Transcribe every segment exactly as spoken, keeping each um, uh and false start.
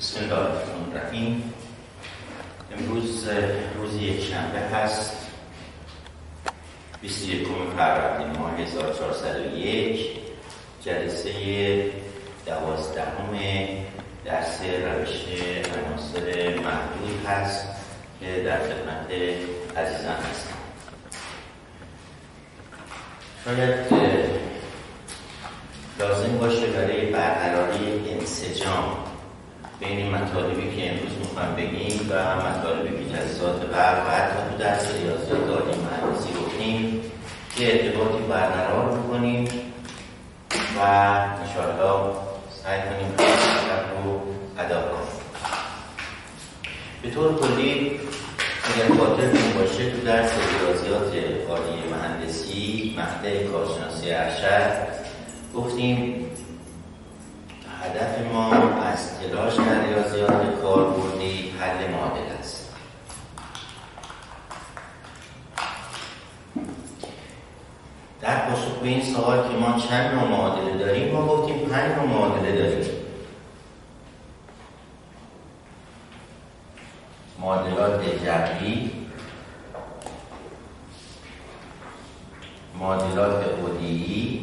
بسم الله الرحمن الرحیم. امروز روز یکشنبه هست، بیست و یکم فروردین ماه هزار و چهارصد و یک. جلسه دوازدهم درس روش عناصر محدود هست که در خدمت عزیزان هستم. شاید لازم باشه برای برقراری انسجام بین مطالبی که امروز میخوایم بگیم و مطالبی که جلسات برق و حتی تو درس ریاضیات عالی مهندسی گفتیم که ارتباطی برقرار بکنیم و انشاءالله سعی کنیم که مطلب رو ادا کنیم. به طور کلی اگر خاطرتون باشه تو درس ریاضیات عالی مهندسی مقطع کارشناسی ارشد گفتیم هدف ما از تلاش در ریاضیات کاربردی حل معادله است. در پاسخ به این سوال که ما چند نوع معادله داریم، ما گفتیم پنج نوع معادله داریم. معادلات جبری، معادلات اودیی،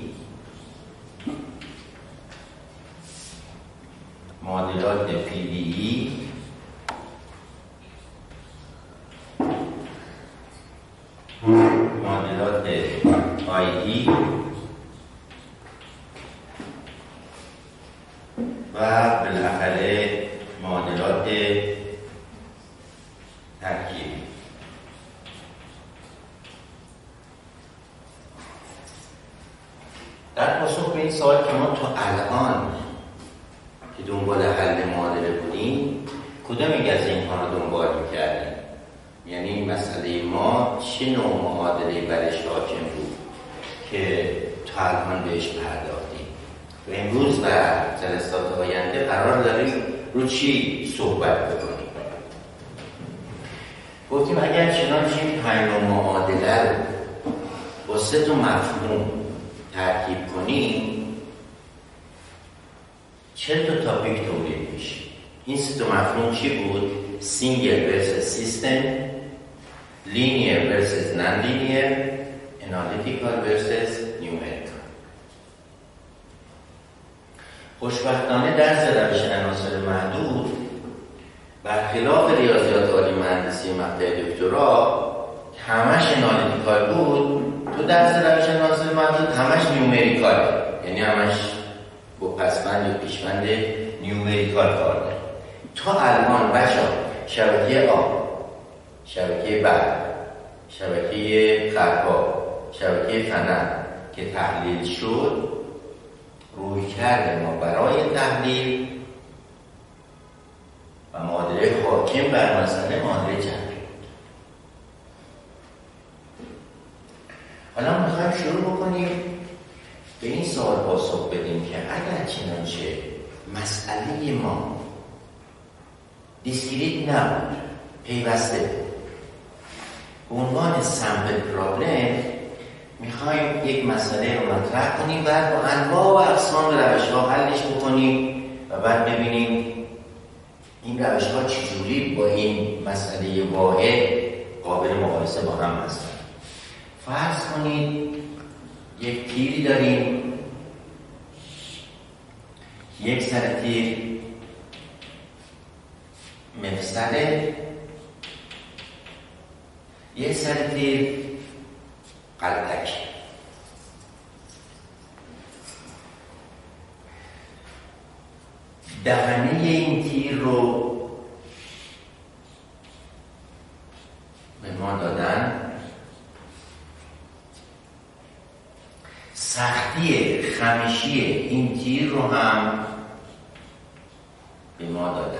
معادلات پی وی ای، معادلات آی ای و بالاخره معادلات ترکیبی. در پاسخ به این سوال که ما تو الان که دنبال حل معادله بودیم کدام یک از اینها رو دنبال می‌کردیم؟ یعنی مسئله ما چه نوع معادله برش حاکم بود که تا الان بهش پرداختیم و امروز و جلسات آینده قرار داریم رو چی صحبت بکنیم. گفتیم اگر چنانچه این پنج نوع معادله رو با سه تا مفهوم ترکیب کنیم چند تا تاپیک تولید میشه. این سه تا مفهوم چی بود؟ سینگل ورسس سیستم، لینیر ورسس نان لینیر، انالیتیکال ورسس نیومریکال. خوشبختانه درس روش عناصر محدود برخلاف ریاضیات عالی مهندسی مقطع دکترا همش انالیتیکال بود، تو درس روش عناصر محدود همش نیومریکال، یعنی همش با پسوند یا پیشوند نیومریکال کار داریم. تا الان بچه‌ها شبکه آب، شبکه برق، شبکه خرپا، شبکه فنر که تحلیل شد، رویکرد ما برای تحلیل و معادله حاکم بر مسئله معادله جبری بود. حالا میخوایم شروع بکنیم به این سوال پاسخ بدیم که اگر چنانچه مسئله ما دیسکریت نبود، پیوسته بود، به عنوان سمپل پرابلم میخوایم یک مسئله رو مطرح کنیم، بعد با انواع و اقسام روش ها حلش بکنیم و بعد ببینیم این روش ها چجوری با این مسئله واحد قابل مقایسه با هم هستن. فرض کنید یک تیری داریم، یک سر تیر مفصله، یک سر تیر قلتک. دهنه این تیر رو به ما دادن، سختی خمیشی این تیر رو هم به ما دادن.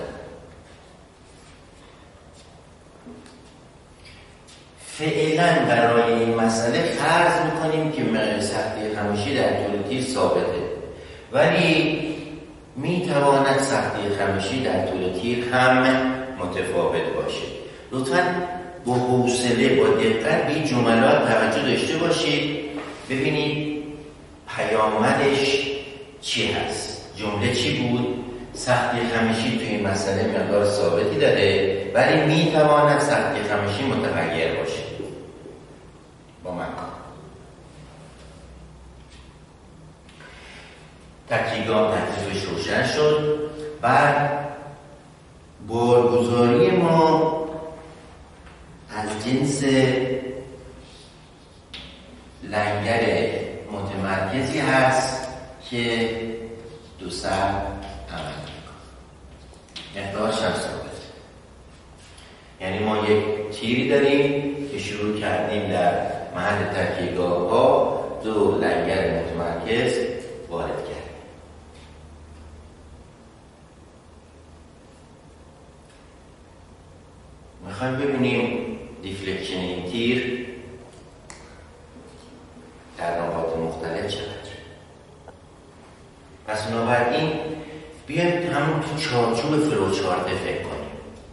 فعلا برای این مسئله فرض میکنیم که سختی خمیشی در طول تیر ثابته، ولی میتواند سختی خمیشی در طول تیر هم متفاوت باشه. لطفاً با حوصله با دقت به این جملات توجه داشته باشید، ببینید پیامدش چی هست. جمله چی بود؟ سختی خمیشی توی این مسئله مقدار ثابتی داره، ولی میتواند سختی خمیشی متغیر باشه با مکان. تکیهگاه تکلیفش روشن شد. بعد بارگذاری ما از جنس لنگر متمرکزی هست که دو سر عمل میکنه. مقدارش هم ثابت. یعنی ما یک تیری داریم که شروع کردیم در محل تکیهگاه ها دو لنگر متمرکز وارد کردیم. میخوایم ببینیم دیفلکشن این تیر در نقاط مختلف چقدر. پس بنابراین بیایم همون تو چارچوب فلوچارت فکر کنیم.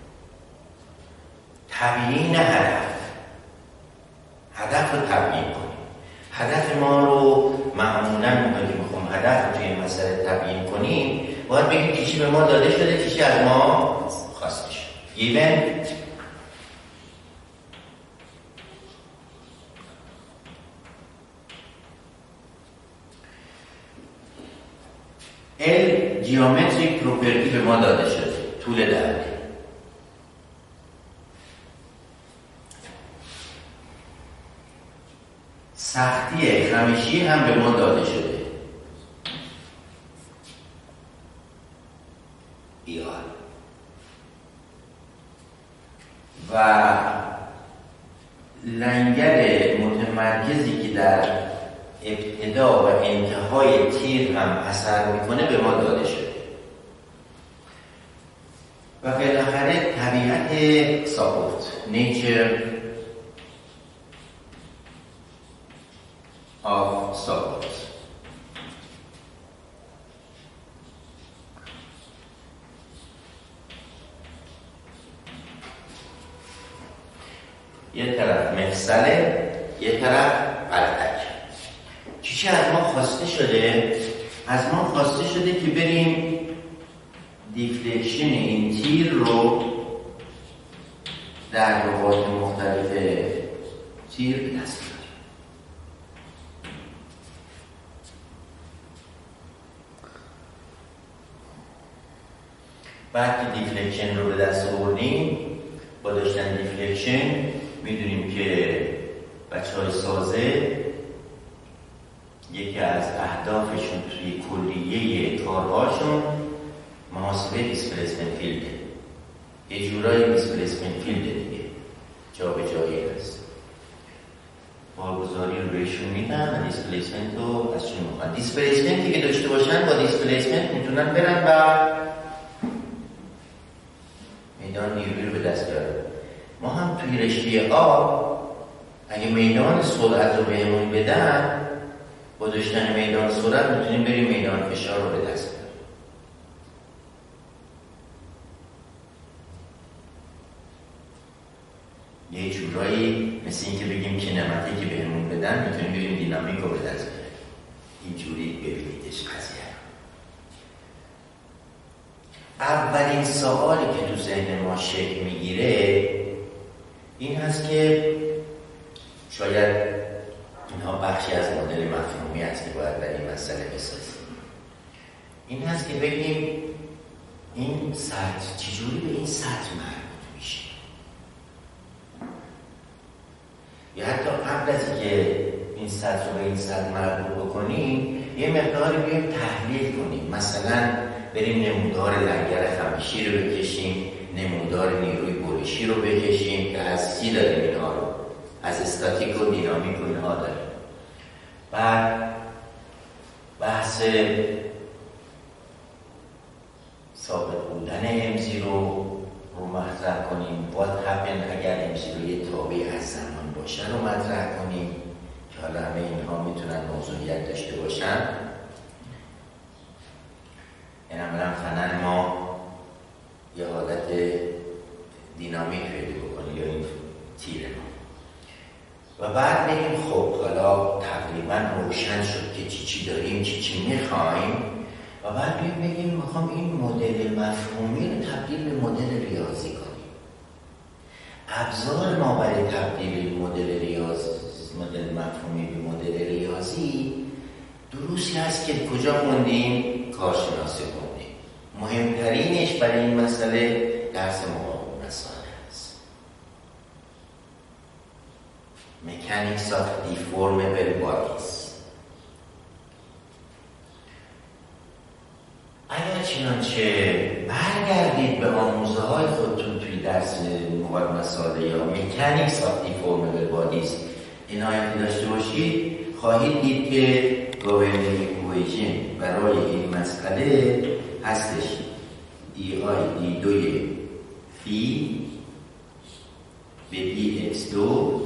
طبیعی نه هدف. هدف رو تبیین کنیم. هدف ما رو معمولا موقعی که میخوام هدف رو توی این مسئله تبیین کنیم باید بگیم که چی به ما داده شده، چی از ما خواسته شده. ایون ال جیومتریک پروپرتی به ما داده شده، طول دربه. سختی خمیشی هم به ما داده شده، ایال. و لنگر متمرکزی که در ابتدا و انتهای تیر هم اثر میکنه به ما داده شده. و بالاخره طبیعت ساپورت، نیچر آف ساپورت. یه طرف مفصله، یه طرف قلتک. چی از ما خواسته شده؟ از ما خواسته شده که بریم دیفلکشن این تیر رو در نقاط مختلف تیر به دست بیاریم. بعد که دیفلکشن رو به دست آوردیم، با داشتن دیفلکشن میدونیم که بچه‌های سازه یکی از اهدافشون توی کلیه کارهاشون محاسبه دیسپلیسمنت فیلد، یه جورایی دیسپلیسمنت فیلد دیگه، جا به جایی هست. بارگذاری رو بهشون میدن و دیسپلیسمنت رو ازشون میخوان. دیسپلیسمنتی که داشته باشن با دیسپلیسمنت میتونن برن و میدان نیروی رو به دست بیارن. ما هم توی رشته آب اگه میدان سرعت رو بهمون بدن، با داشتن میدان سرعت میتونیم بریم میدان فشار رو به دست بیاریم. یه جورایی مثل این که بگیم کینماتی که بهمون بدن میتونیم بریم دینامیک رو به دست بیاریم. اینجوری ببینیدش قضیه. اولین سوالی که تو ذهن ما شکل میگیره این هست که شاید اینها بخشی از مدل مفهومی است که باید در این مسئله بسازیم. این هست که بگیم این سطح چجوری به این سطح مربوط میشه، یا حتی قبل از اینکه این سطح رو به این سطح مربوط بکنیم یه مقداری بیایم تحلیل کنیم. مثلا بریم نمودار لنگر خمیشی رو بکشیم، نمودار نیروی برشی رو بکشیم که از چی داریم اینها رو؟ از استاتیک و دینامیک و اینها داریم. بعد بحث ثابت بودن امزی رو رو مطرح کنیم. what happen اگر امزی رو یه تابع از زمان باشه رو مطرح کنیم که حالا همه اینها میتونن موضوعیت داشته باشن. این عملا فنن ما یه حالت دینامیک پیدا بکنه یا این تیر ما. و بعد بگیم خب حالا تقریبا روشن شد که چی چی داریم، چی چی میخوایم. و بعد بگیم میخوام این مدل مفهومی رو تبدیل به مدل ریاضی کنیم. ابزار ما برای تبدیل مدل ریاضی مدل مفهومی به مدل ریاضی دروسی هست که کجا خوندیم؟ کارشناسی خوندیم. مهمترینش برای این مسئله درس مقاومت رسانه است. Mechanics of Deformable Bodies. اگر چنانچه برگردید به آموزه های خودتون توی درس مقاومت رسانه یا Mechanics of Deformable Bodies عنایت داشته باشید، خواهید دید که گاورنینگ ایکویشن برای این مسئله هستش دی آی دی دوی فی به دی اکس دو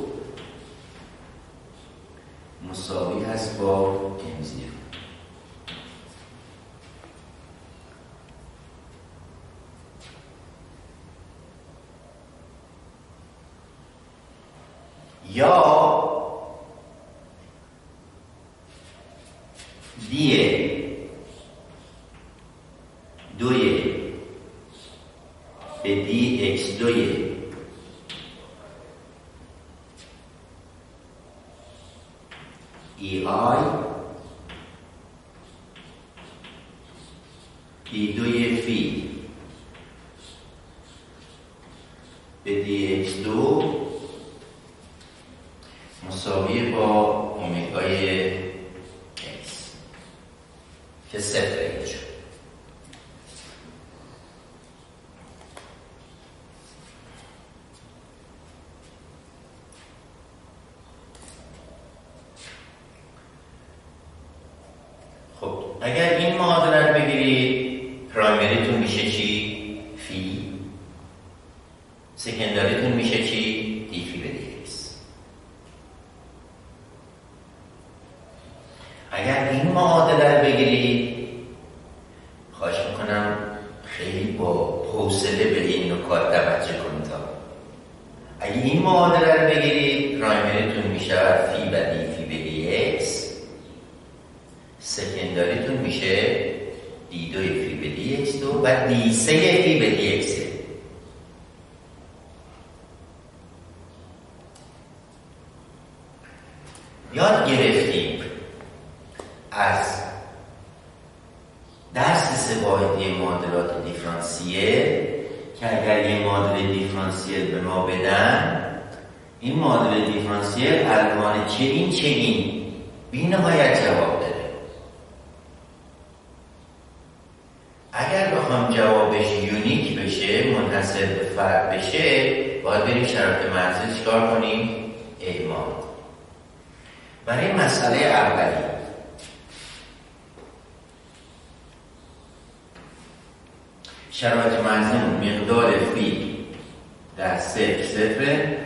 مساوی هست با ام زیرو. یا دی دوی به دی اکس دوی ای آی دی دوی فی به دی اکس دو مساوی با اومگای اکس که صفر اینجا. خب اگر این معادله رو بگیرید پرایمریتون میشه چی؟ فی. سکنداریتون میشه چی؟ دی فی به دی اکس. اگر این معادله رو بگیرید خواهش میکنم خیلی با حوصله به این نکات توجه کنید. اگر این معادله رو بگیرید پرایمریتون میشه فی و دی فی به دی اکس، سکنداریتون میشه دی دوی فی به دی اکس دو و دی سه فی به دی اکس. یاد گرفتیم از درس سه واحدی معادلات دیفرانسیل که اگر یه معادله دیفرانسیل به ما بدن، این معادله دیفرانسیل المان چه این چه این بی نهایت جواب داره. اگر بخوام جوابش یونیک بشه، منحصر به فرد بشه، باید بریم شرایط مرزی چیکار کنیم؟ اعمال. برای مسئله اولی شرایط مرزیمون مقدار فی در صفر صفر،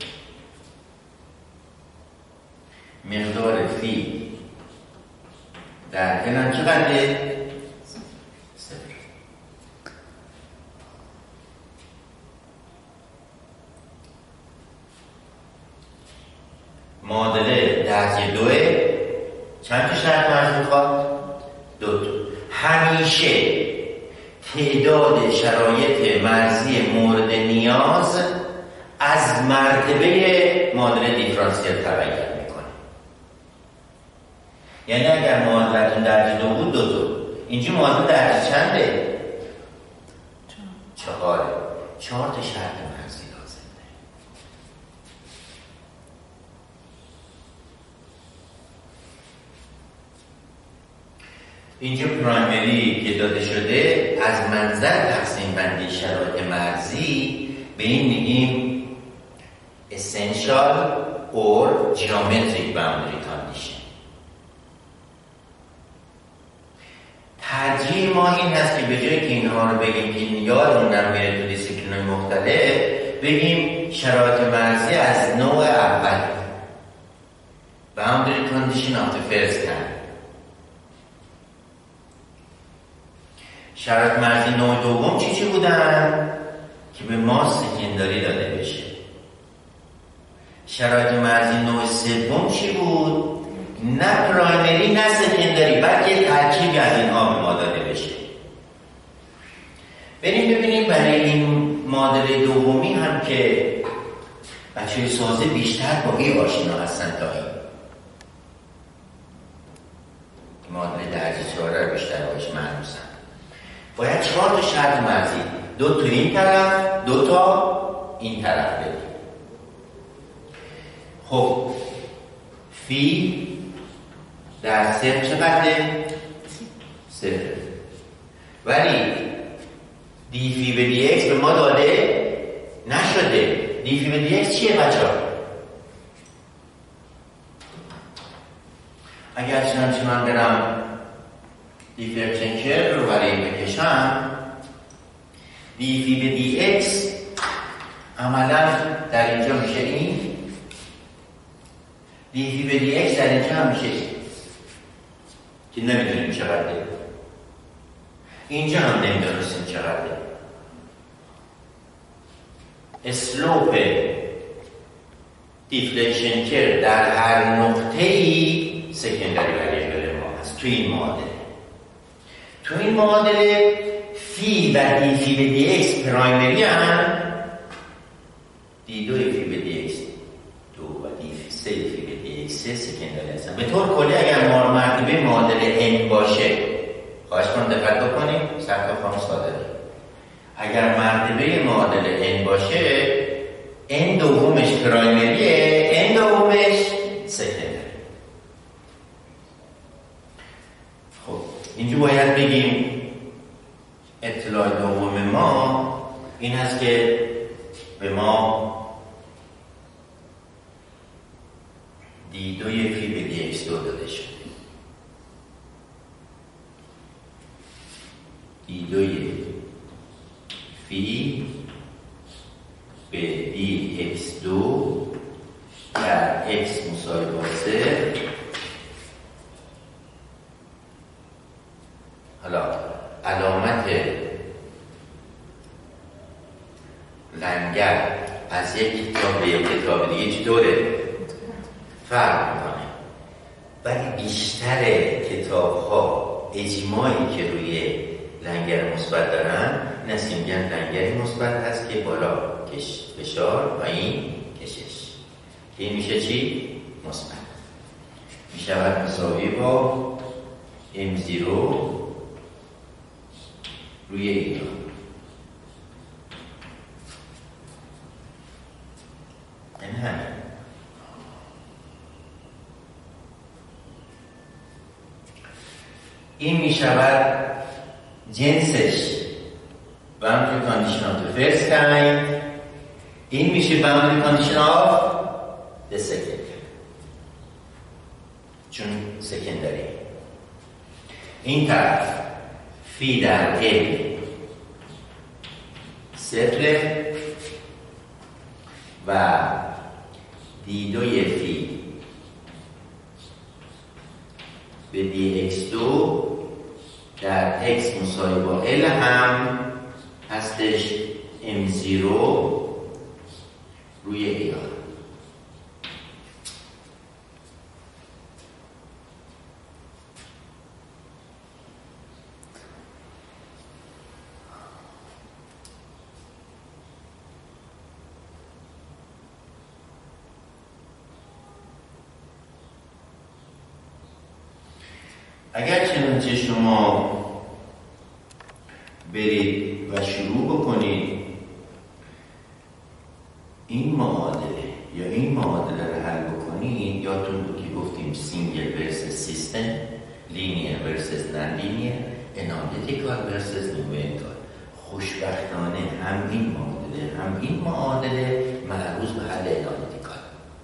مقدار فی در کنار چقدره؟ صفر. معادله درجه دوه چند تا شرط مرزی میخواد؟ دو تا. همیشه تعداد شرایط مرزی مورد نیاز از مرتبه معادله دیفرانسیل تغییر میکنه. یعنی اگر معادلتون درجه دو بود دو تا، اینجا معادله درجه چنده؟ چهاره. چهار تا شرط مرزی لازم داره. اینجا پرایمری که داده شده از منظر تقسیم بندی شرایط مرزی به این میگیم essential or geometric boundary condition. ترجیح ما این هست که به جای که اینها رو بگیم که این یادمون نمیره تو دیسیپلین‌های مختلف، بگیم شرایط مرزی از نوع اول boundary condition of the first kind. شرایط مرزی نوع دوم چی چی بودن؟ که به ما سکنداری داده بشه. شرایط مرزی نوع سوم چی بود؟ نه پرایمری نه سکنداری، بلکه ترکیبی از اینها به ما داده بشه. برای این معادله دومی هم که بچه سازه بیشتر با این آشنا هستن تا این معادله درجه چهار رو بیشتر باش معنوسن. باید چهار تا شرط مرزی، دو تا این طرف، دو تا این طرف بدیم. خب فی در صفر چقدره؟ صفر. ولی دی فی به دی اکس به ما داده نشده. دی فی به دی اکس چیه بچه ها؟ اگر چنانچه من برم دیفرنشیل کرو رو برای این بکشم، دی فی به دی اکس عملا در اینجا میشه این، دی فی به دی اکس در اینجا هم میشه این که نمیدونیم چقدره، اینجا هم نمیدونستیم چقدره. اسلوپ دیفلکشن کرو در هر نقطه‌ای سکندری وریبل ما هست تو این معادله. تو این معادله فی و دی فی به دی اکس پرایمری هم، دی دو فی به دی اکس دو و دی سه فی به دی اکس سه سکندری هستن. به طور کلی اگر ما مرتبه معادله n باشه، خواهش کنم دقت بکنیم، سخت خام ساده. اگر مرتبه معادله n باشه، n دومش پرایمریه، n دومش سکندری. خب اینجا باید بگیم اطلاع دوم ما این هست که به ما دی دوی فی به دی اکس دو داده شده. دی دوی فی به دی اکس دو در اکس مساوی با صفر. حالا علامت لنگر از یک کتاب به یک کتاب دیگه چطوره؟ فرق میکنه. ولی بیشتر کتاب ها اجماعی که روی لنگر مثبت دارن این است که میگن لنگری مثبت هست که بالا کش فشار و این کشش، که این میشه چی؟ مثبت. میشود مساوی با ام زیرو روی اینا. این همین. این میشود جنسش boundary condition of the first kind، این میشه boundary condition of the second چون سکندری. این طرف فی در ال صفر و دی دوی فی به دی اکس دو در اکس مساوی با ال هم هستش ام زیرو روی ای آر. اگر چنانچه شما برید و شروع بکنید این معادله یا این معادله رو حل بکنید، یادتون بود که گفتیم سینگل ورسس سیستم، لینیر ورسس نان لینیر، انالیتیکال ورسس نومریکال. خوشبختانه هم این معادله هم این معادله مربوط به حل انالیتیکال،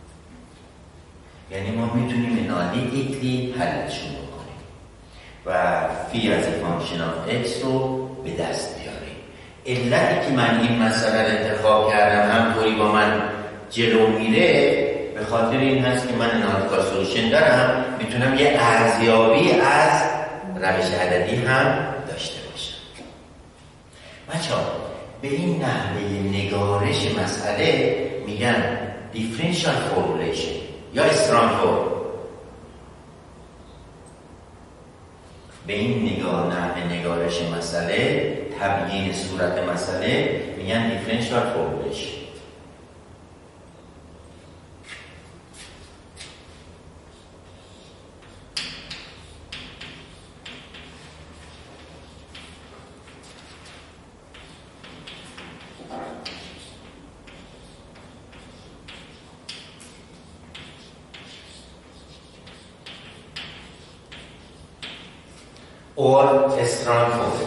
یعنی ما میتونیم انالیتیکلی حلشون بکنیم و فی از فانکشن آف اکس رو به دست بیاریم. علتی که من این مسئله رو انتخاب کردم همطوری با من جلو میره به خاطر این هست که من انالیتیکال سولوشن دارم، میتونم یه ارزیابی از روش عددی هم داشته باشم. بچه‌ها به این نحوه نگارش مسئله میگن دیفرنشیال فورمولیشن یا استرانگ فورم. به این نگاه نحو نگارش مسئله، تبیین صورت مسئله میگن دیفرنشیال فرمولیشن. or strong form.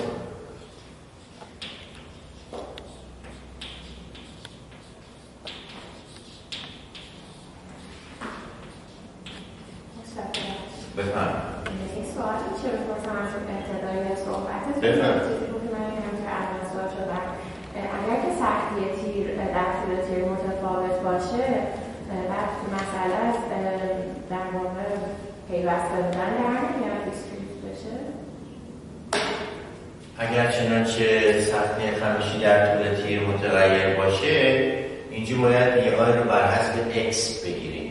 بفهم. این سوالی چه بپرسم از ابتدای صحبتت؟ بفهم. چیزی بود که من همینطور اول سوال شدم. اگر که سختی تیر در طول تیر متفاوت باشه، بعد تو مسئله از در واقع پیوسته بودن در نمیاد دیسکریت بشه؟ اگر چنانچه سختی خمشی در طول تیر متغیر باشه، اینجا باید ای آی رو بر حسب x بگیریم.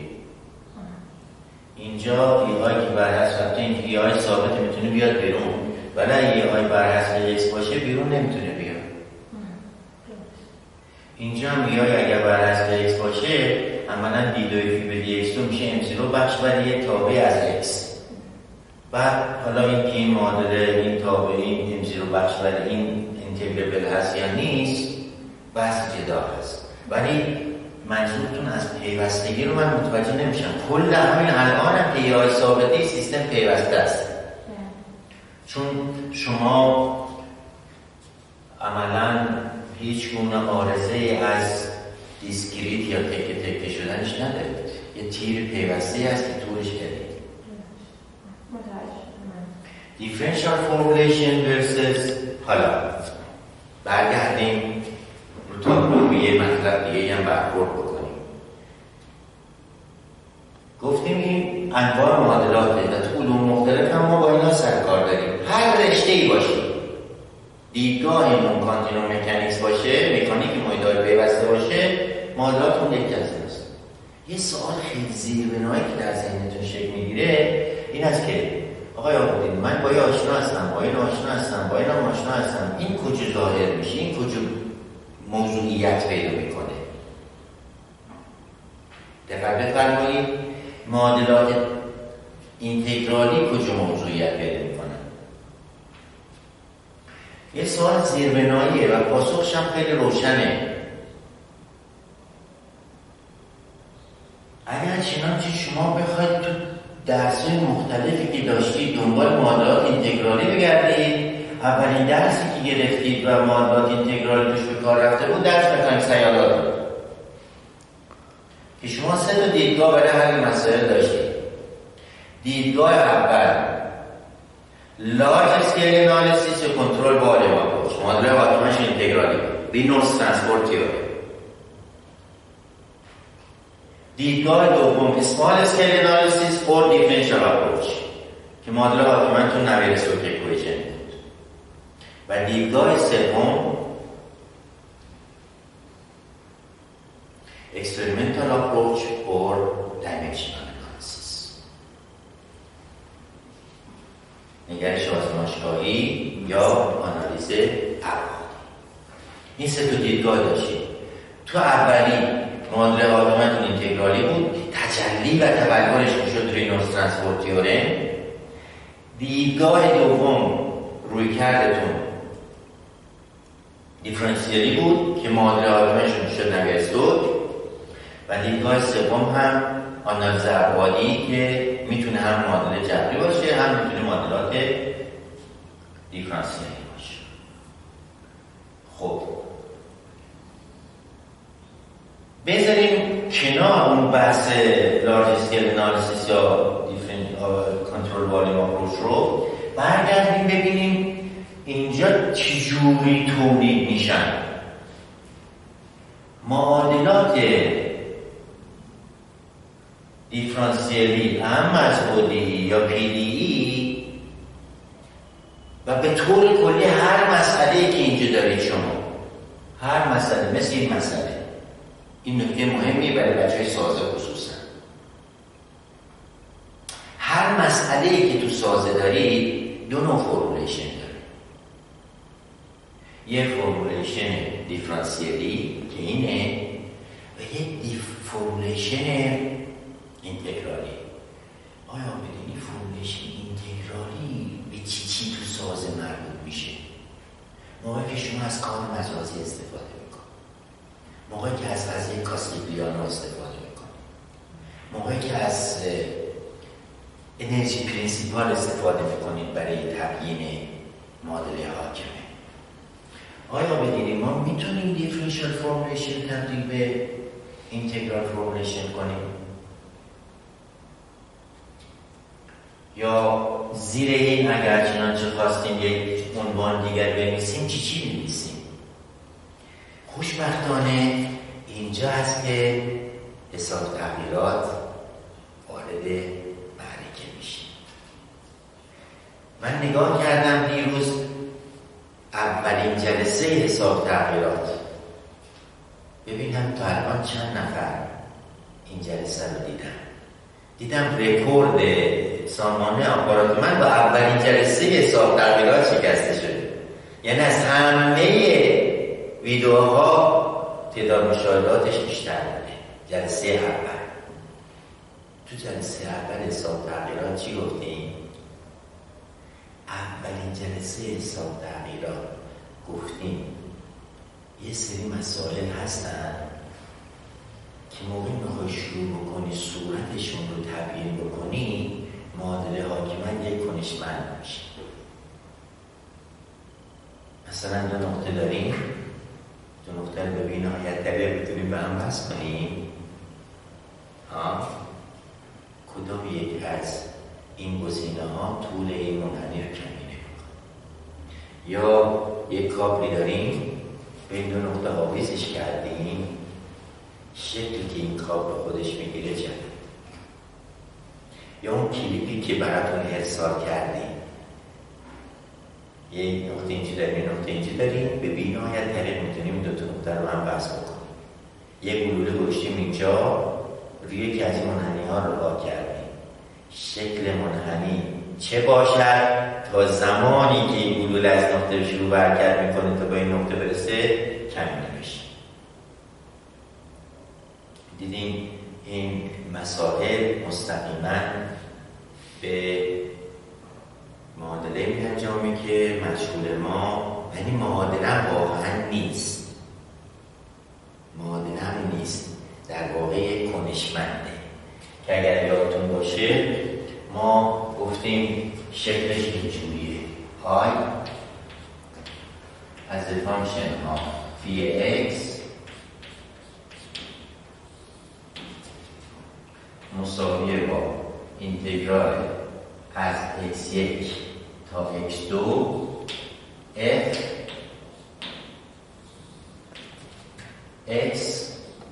اینجا ای آی که بر حسب این ای آی ثابت میتونه بیاد بیرون، ولی ای آی بر حسب x باشه بیرون نمیتونه بیاد. اینجا هم ای آی اگر بر حسب x باشه، عملا دی دو فی به دی ایکس دو میشه ام زیرو بخش بر یک تابع از x. بعد حالا این که این معادله این تابع این ام زیرو بخش بر این اینتگربل هست یا نیست بحث جدا هست، ولی منظورتون از پیوستگی رو من متوجه نمیشم. کل همین الان هم که ای آی ثابتی سیستم پیوسته است، چون شما عملا هیچ گونه عارضه از دیسکریت یا تکه تکه شدنش ندارید. یه تیر پیوسته هست که طولش کردید. دیفرنشیال فرمولیشن ورسس حالا برگردیم رو تابلو به یه مطلب دیگه هم برخورد بکنیم. گفتیم این انواع معادلاته و تو علوم مختلف هم ما با اینا سرکار داریم. هر رشته‌ای باشه، دیدگاهمون کانتینوم مکانیکس باشه، مکانیک محیط‌های پیوسته باشه، معادلاتون یک جزء است. یه سوال خیلی زیربنایی که در ذهنتون شکل میگیره این است که آقای آقودین من با این آشنا هستم، با این آشنا هستم، با این هم آشنا هستم، این کجا ظاهر میشه، این کجا موضوعیت پیدا میکنه؟ دقت بفرمایید، معادلات اینتگرالی کجا موضوعیت پیدا میکنه؟ یه سوال زیربناییه و پاسخش هم خیلی روشنه. اگر چنانچه شما بخواید تو درس‌های مختلفی که داشتید دنبال معادلات اینتگرالی بگردید، اولین درسی که گرفتید و معادلات اینتگرالی توش به کار رفته بود درس مکانیک سیارات بود که شما سه تا دیدگاه برای حل مسائل داشتید. دیدگاه اول لارج اسکیل انالیسیس و کنترل والوم اپروچ، معادله واکمنش اینتگرالی، رینولدز ترانسپورت تئوری. دیدگاه دوم اسمال اسکیل انالیسیس اور دیفرنشیال اپروچ که معادله واکمن تو نویرستوک اکویشن بود. و دیدگاه سوم experimental approach or dimensional analysis، نگرش آزمایشگاهی یا آنالیز ابعاد. این سه تا دیدگاه داشتیم. تو اولی معادله واکمن اینتگرالی بود، تجلی و تبلورش میشد رینولدز ترانسپورت تئورم. دیدگاه دوم روی کردتون دیفرانسیالی بود که معادله واکمنش میشد نویرستوک. و دیدگاه سوم هم آنالیز ابعادی که میتونه هم معادله جبری باشه هم میتونه معادلات دیفرانسیالی باشه. خب بذاریم کنار اون بحث لارج اسکیل انالیسیس یا کنترل والوم اپروچ رو، برگردیم ببینیم اینجا چجوری تولید میشن معادلات دیفرانسیالی هم از اودی یا پی دی ای و به طور کلی هر مسئله که اینجا دارید شما، هر مسئله مثل این مسئله، این نکته مهمیه برای بچه‌های سازه خصوصا، هر مسئله‌ای که تو سازه دارید دو نوع فرمولیشن داره. یه فرمولیشن دیفرانسیلی که اینه و یه دیف فرمولیشن اینتگرالی. آیا بدونی فرمولیشن اینتگرالی به چی چی تو ساز مربوط میشه؟ موقعی که شما از کار مجازی استفاده میکنی، موقعی که از قضیه کاسیلیانو استفاده میکنی، موقعی که از انرژی پرینسیپال استفاده میکنید برای تبیین معادله حاکمه. آیا بدونیم ما میتونیم دیفرنشیال فرمولیشن تبدیل به اینتگرال فرمولیشن کنیم؟ یا زیر این اگر چنانچه خواستیم یک عنوان دیگر بنویسیم چی چی بنویسیم؟ خوشبختانه اینجا هست که حساب تغییرات وارد معرکه میشه. من نگاه کردم دیروز اولین جلسه حساب تغییرات، ببینم تا الان چند نفر این جلسه رو دیدم. دیدم رکورد سامانه آپارات من با اولین جلسه حساب تغییرات شکسته شده. یعنی از همه ویدیوها تعداد مشاهداتش بیشتر بوده. جلسه اول. تو جلسه اول حساب تغییرات چی گفتیم؟ اولین جلسه حساب تغییرات گفتیم یه سری مسائل هستن که موقع میخوای شروع بکنی صورتشون رو تبیین بکنی معادله حاکمت یک کنشمند میشه. مثلا دو نقطه داریم، دو نقطه رو به بینهایت دلیل بتونیم به هم بس کنیم. ها کدام یک از این گزینه ها طول این منحنی رو کمی نمی‌کنه. یا یک کابلی داریم به این دو نقطه آویزش کردیم، شکلی که این کابل خودش میگیره چند. یا اون کلیپی که براتون ارسال کردیم، یک نقطه اینجا داریم، یک نقطه اینجا داریم، به بینهایت طریق میتونیم دو تا نقطه رو هم بس بکنیم. یک گلوله گوشتیم اینجا، روی یکی از این منحنی ها رو وا کردیم. شکل منحنی چه باشد تا زمانی که این گلوله از نقطه شروع برکت میکنه تا به این نقطه برسه کمی نمیشه. دیدیم این مسائل مستقیما به معادله می انجامی که مشغول ما، یعنی معادله واقعا نیست، معادله هم نیست، در واقع کنشمنده که اگر یادتون باشه ما گفتیم شکلش اینجوریه. های از فانکشن ها فی اکس مساویه با اینتگرال از اکس یک تا اکس دو اف اکس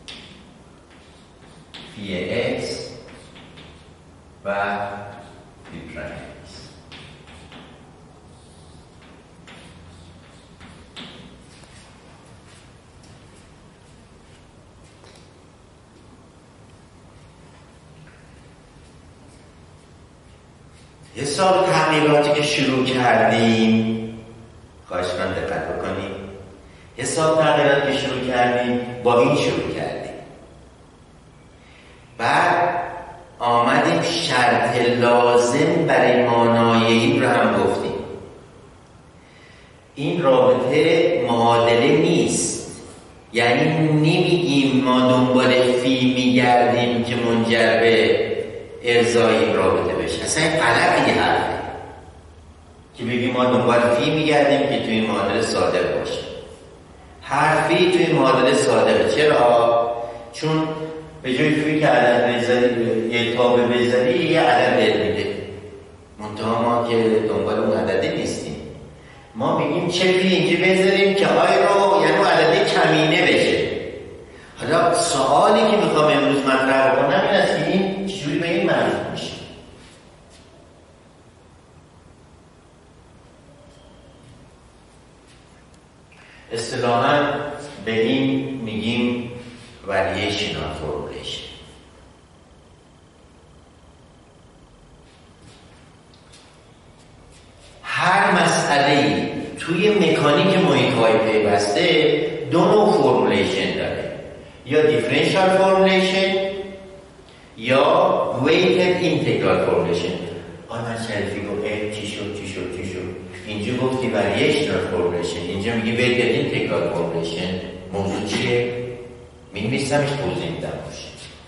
فی اکس و فی پرایم اکس. حساب تغییراتی که شروع کردیم، خواهش کنم دقت بکنیم، حساب تغییراتی که شروع کردیم با این شروع کردیم. بعد آمدیم شرط لازم برای مانای این رو هم گفتیم. این رابطه معادله نیست، یعنی نمیگیم ما دنبال فی میگردیم که منجر به ارضای این رابطه بشه. اصلا این غلط یه حرفه که بگیم ما دنبال فی میگردیم که توی معادله صادق باشه. حرفی توی معادله صادقه. چرا؟ چون به جای فی که عدد بذاری، یه تابع بذاری، یه عدد بهت میده. منتها ما که دنبال اون عدده نیستیم. ما میگیم چه فی اینجا بذاریم که آی رو یعنی عدده کمینه بشه. حالا سوالی که میخوام امروز مطرح کنم این است که این چجوری به این مربوط میشه. اصطلاحاً به این میگیم واریشن آف فرمولیشن. ولی توی مکانیک محیط‌های پیوسته دو نوع فرمولیشن داره، یا دیفرنشیال فرمولیشن یا ویتد اینتگرال فرمولیشن. آن شریفی گفت اه چی شد چی شد چی شد، اینجا گفتی وریشنال فرمولیشن، اینجا میگی ویتد اینتگرال فرمولیشن. موضوع چیه؟ می‌نویسمش توضیح میدم باشه.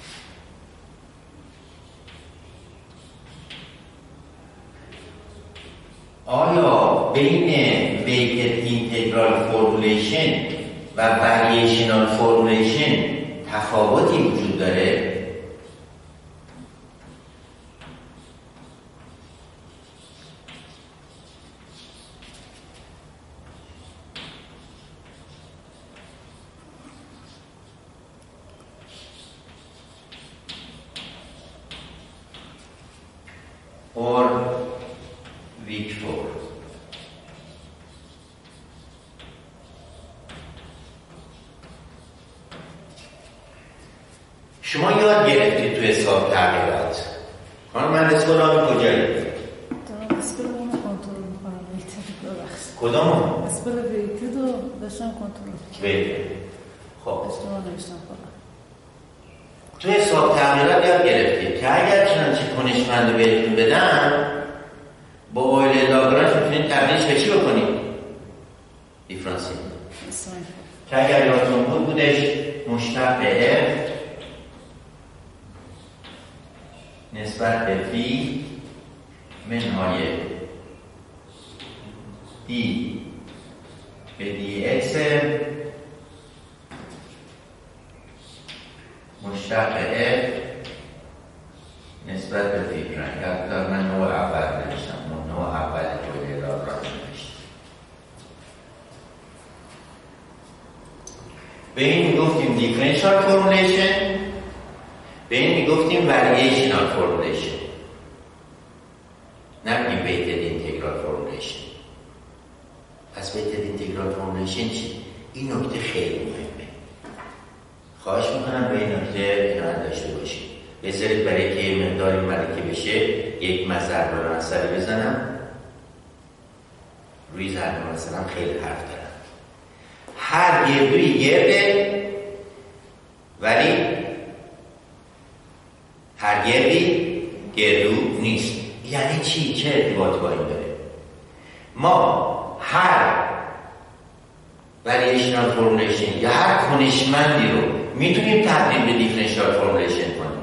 آیا بین ویتد اینتگرال فرمولیشن و وریشنال فرمولیشن تفاوتی وجود داره؟ or week four. شما یاد گرفتید تو حساب تغییرات. خانم من اسکول آمی کجایی؟ دارم اسکول رو کنترل میکنم. کدامو؟ اسکول ویتید رو داشتم کنترل. ویتید. خب اشتباه نوشتم خودم. تو حساب تغییرات یاد گرفتید که اگر چنانچه پونیشمند رو بهتون بدن با اویل لاگرانژ میتونید تبدیلش به چی بکنید؟ دیفرانسی. که اگر یادتون بود بودش مشتق به F نسبت به فی منهای دی به دی اکس مشتق به F نسبت به فی پرایم. یادتون من نوع اول نوشتم، نوع اول توی لاگرانژ نوشتم. به این میگفتیم دیفرنشیال فرمولیشن، به این میگفتیم وریشنال فرمولیشن، نه ویتد اینتگرال فرمولیشن. پس ویتد اینتگرال فرمولیشن چی؟ این نکته خیلی مهمه. خواهش میکنم به این نکته عنایت داشته باشید. بذارید برای که مقداری ملکه بشه یک ضرب المثلی بزنم. روی ضرب المثل هم خیلی حرف دارم. هر گردوی گرده ولی هر گردی گردو نیست. یعنی چی؟ چه ارتباطی با این داره؟ ما هر وریشنال فرمولیشن یا هر کنشمندی رو میتونیم تبدیل به دیفرنشیال فرمولیشن کنیم،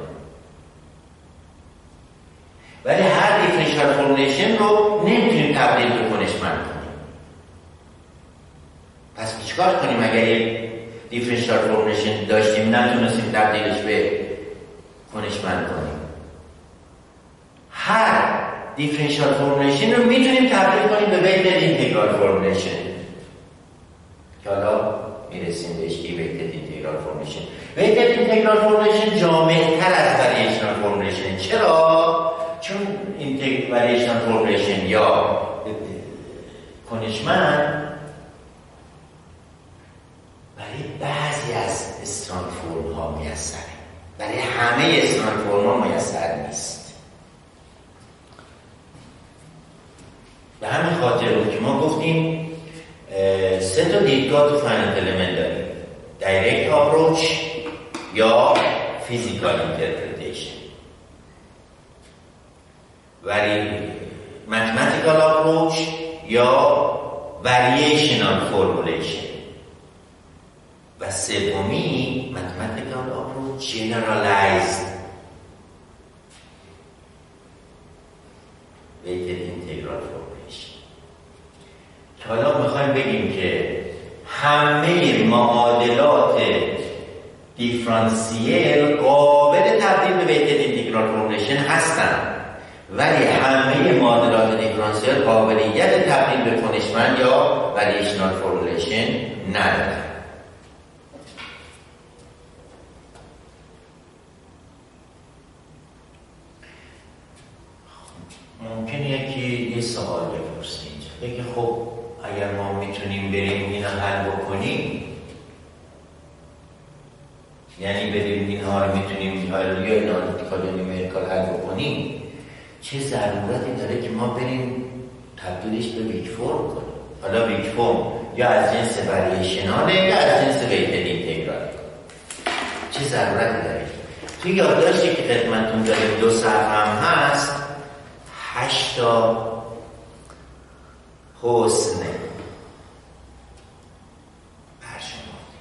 ولی هر دیفرنشیال فرمولیشن رو نمیتونیم تبدیل به کنشمند کنیم. پس چیکار کنیم اگر یک دیفرنشیال فرمولیشن داشتیم نتونستیم تبدیلش به کنشمند کنیم؟ هر دیفرنشیال فرمولیشن رو میتونیم تبدیل کنیم به ویتد اینتگرال فرمولیشن که حالا میرسیم بهش که ویتد اینتگرال فرمولیشن. ویتد اینتگرال فرمولیشن جامع‌تر از وریشنال فرمولیشن. چرا؟ چون وریشنال فرمولیشن یا کنشمند برای بعضی از استرانگ فرم ها میسره، برای همه استرانگ فرم ها میسر نیست. به همین خاطر بود که ما گفتیم سه تا دیدگاه تو فاینایت المنت داریم: دایرکت اپروچ یا فیزیکال اینترپریتیشن، ولی متمتیکال اپروچ یا وریشنال فرمولیشن، و سومی متمتیکال اپروچ جنرالایزد ویتد اینتگرال فرمولیشن. حالا میخوایم بگیم که همه معادلات دیفرانسیل قابل تبدیل به ویتد اینتگرال فرمولیشن هستن، ولی همه معادلات دیفرانسیل قابلیت تبدیل به کنشمند یا وریشنال فرمولیشن ندارن. ممکنه یکی یه سوال بپرسه اینجا بگه خب اگر ما میتونیم بریم اینا حل بکنیم، یعنی بریم اینها رو میتونیم حل یا اینالتیکال یا نیمریکال حل بکنیم، چه ضرورتی داره که ما بریم تبدیلش به ویک فرم کنیم. حالا ویک فرم یا از جنس وریشناله یا از جنس ویتد اینتگراله. چه ضرورتی داره؟ توی یادداشتی که خدمتتون داره دو صفحه هم هست، هشتا حسن برشمرده.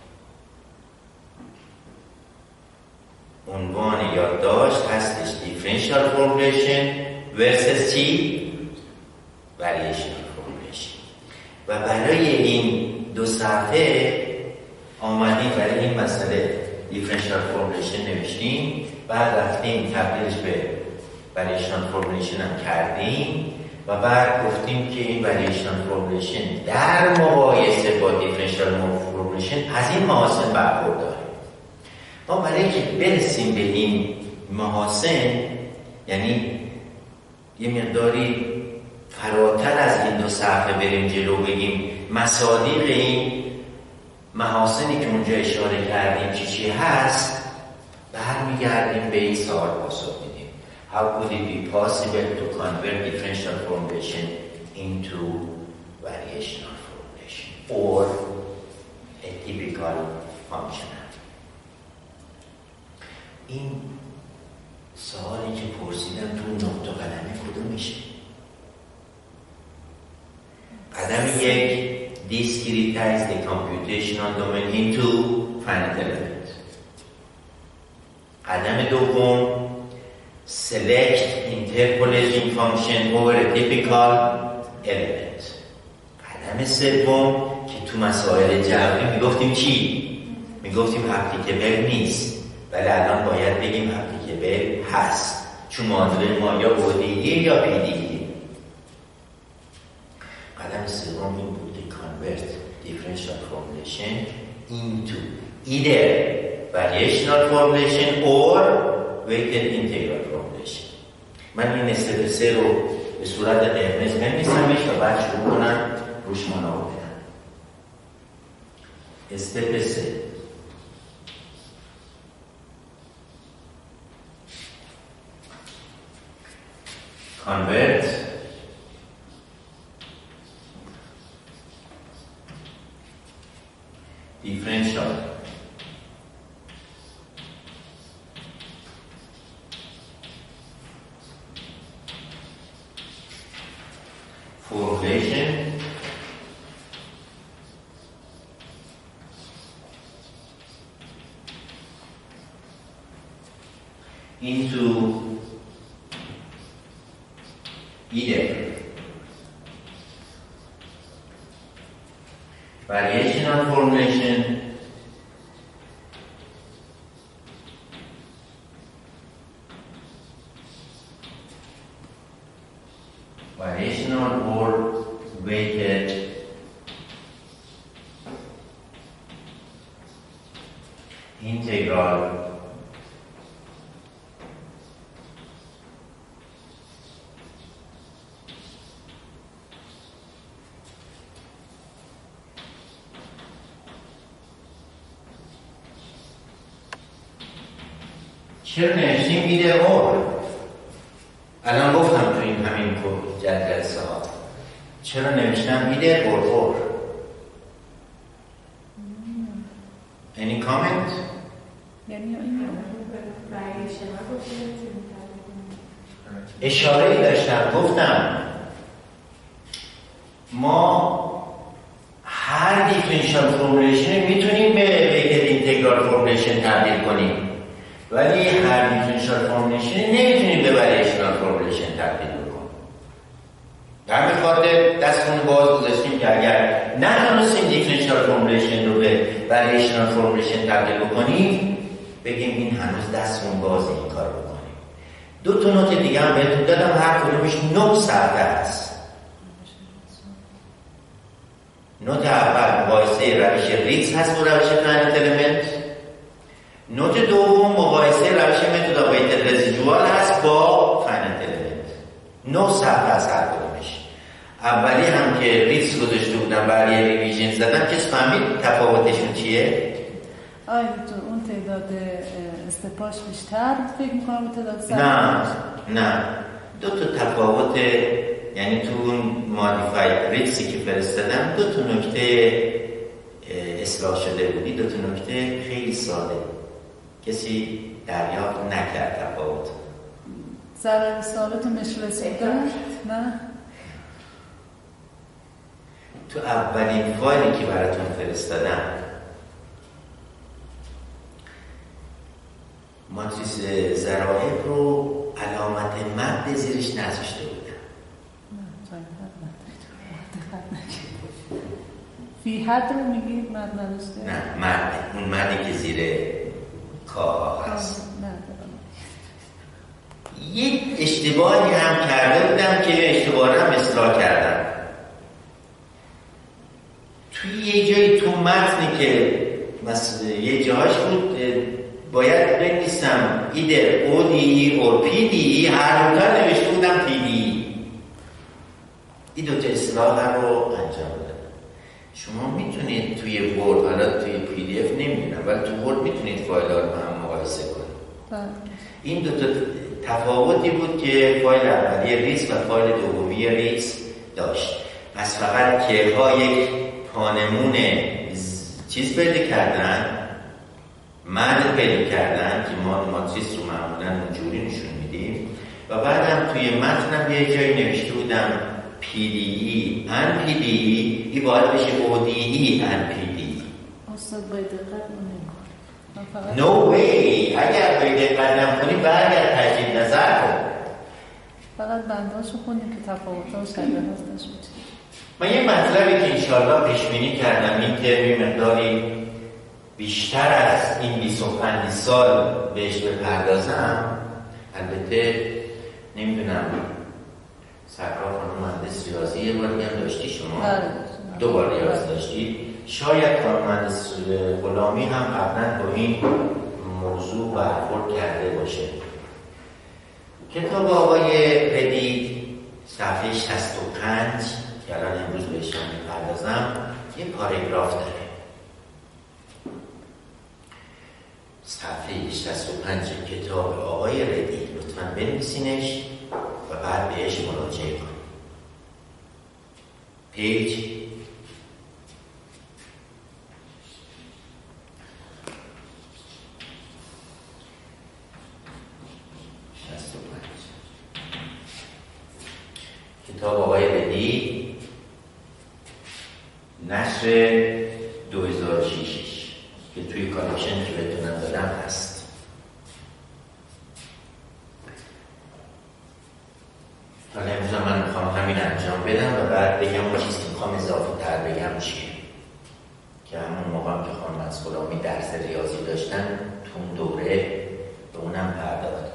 عنوان یادداشت هستش دیفرنشیال فرمولیشن ورسس چی؟ وریشنال فرمولیشن. و برای این دو صفحه آمدیم برای این مسئله دیفرنشیال فرمولیشن نوشتیم، بعد رفتیم تبدیلش به وریشنال فرمولیشن هم کردیم و بعد گفتیم که این وریشنال فرمولیشن در مقایسه با دیفرنشیال فرمولیشن از این محاسن برخورداره. ما برای اینکه برسیم به این محاسن، یعنی یه مقداری فراتر از این دو صفحه بریم جلو، بگیم مصادیق این محاسنی که اونجا اشاره کردیم چی چی هست، برمیگردیم به این سوال پاسخ میدیم. How could it be possible to convert differential formulation into variational formulation or a typical functional؟ این سوالی که پرسیدم تو نقطه قدمه کدوم میشه؟ قدم یک discretize the computational domain into finite element. قدم دوم select interpolation function over a typical element. قدم سوم که تو مسائل جبری میگفتیم چی؟ میگفتیم اپلیکبل نیست، ولی الان باید بگیم اپلیکبل هست، چون معادله ما یا اودیه یا پیدیه. قدم سوم این بود که convert differential formulation into either variational formulation or weighted integral formulation. من این استپ سه رو به صورت قرمز بنویسمش و بعد شروع کنم روش منابع بدم. استپ سه convert differential formulation into either variational formulation variational or weighted integral چرا نوشتیم ایده اور؟ الان گفتم تو این همین جلسه ها چرا نوشتم ایده اور اور؟ Any comment؟ یعنی این اشاره‌ای داشتم، گفتم ما هر دیفرنشیال فرمولیشن میتونیم به ویتد اینتگرال فرمولیشن تبدیل کنیم، ولی هر دیفرنشیال فرمولیشن نمیتونیم به وریشنال فرمولیشن تبدیل بکنیم. در همین خاطر دستمون باز گذاشتیم که اگر نتونستیم دیفرنشیال فرمولیشن رو به وریشنال فرمولیشن تبدیل بکنیم، بگیم این هنوز دستمون باز این کار بکنیم. دو تا نوت دیگه هم بهتون دادم، هر کدومش نه صفحه است. نوت اول مقایسه روش ریتز هست با روش فاینایت المنت. نوت دوم مقایسه روش متد ویتد رزیدوال هست با فاینایت المنت. نه صفحه از هر کدومش. اولی هم که ریتز گذاشته بودم برای ریویژن زدم، کس فهمید تفاوتشون چیه؟ آیا تو اون تعداد استپاش بیشتر فکر میکنم تعداد سر؟ نه نه، دو تا تفاوت یعنی تو اون مادیفاید ریتسی که فرستادم دو تا نکته اصلاح شده بودی، دو تا نکته خیلی ساده، کسی دریافت نکرد تفاوت. ضرر سوالتو مش رسیدن؟ نه؟ تو اولین فایلی که براتون فرستادم ماتریس ضرائب رو علامت مد زیرش نذاشته بودم. فی حد رو میگی مد نداشته؟ نه، مد، اون مدی که زیر کاها هست. یک اشتباهی هم کرده بودم که اشتباه هم اصلاح کردم. توی یه جایی تو متنی که مثلا یه جاهاش بود باید بنویسم ایدر او دی اور پی دی، هر دوتا نوشته بودم پی دی. این دوتا اصلاح رو انجام بدم. شما میتونید توی ورد، حالا توی پی دی اف نمیدونم، ولی تو ورد میتونید فایل ها رو هم مقایسه کنید. این دوتا تفاوتی بود که فایل اولی ریس و فایل دومی ریس داشت. پس فقط که ها یک پانمون چیز پیدا کردن، مد پیدا کردن که ما ماتریس رو معمولا اونجوری نشون میدیم و بعدم توی متنم یه جایی نوشته بودم پی دی ای ان پی دی ای، این باید بشه او دی ای ان پی دی ای. استاد باید دقت نمی‌کنه. نو وی، اگر باید دقت نمی‌کنی برگرد تجدید نظر کن. فقط بنداشو خوندیم که تفاوت‌ها شبیه هستش بود. من یه مطلبی که انشاءالله پیش بینی کردم این که مقداری بیشتر از این بیست و پنج سال بهش بپردازم، البته نمیدونم سرکار خانم مهندس ریاضی یه بار دیگه هم داشتی شما؟ دو بار ریاضی داشتی؟ شاید خانم مهندس غلامی هم قبلا با این موضوع برخورد کرده باشه. کتاب آقای ردی صفحه شصت و پنج که الان امروز بهش هم میپردازم یه پاراگراف داره. صفحه شصت و پنج کتاب آقای ردی، لطفاً بنویسینش و بعد بهش مراجعه کنید. پیج شصت و پنج کتاب آقای ردی، نشر دو هزار و شش که توی کالکشن که بتونم دادم هست. حالا امروز من میخوام همین انجام بدم و بعد بگم اون چیزی میخوام اضافه تر بگم چیه که همون موقع که خانم از غلامی درس ریاضی داشتن تو اون دوره به اونم پرداخت.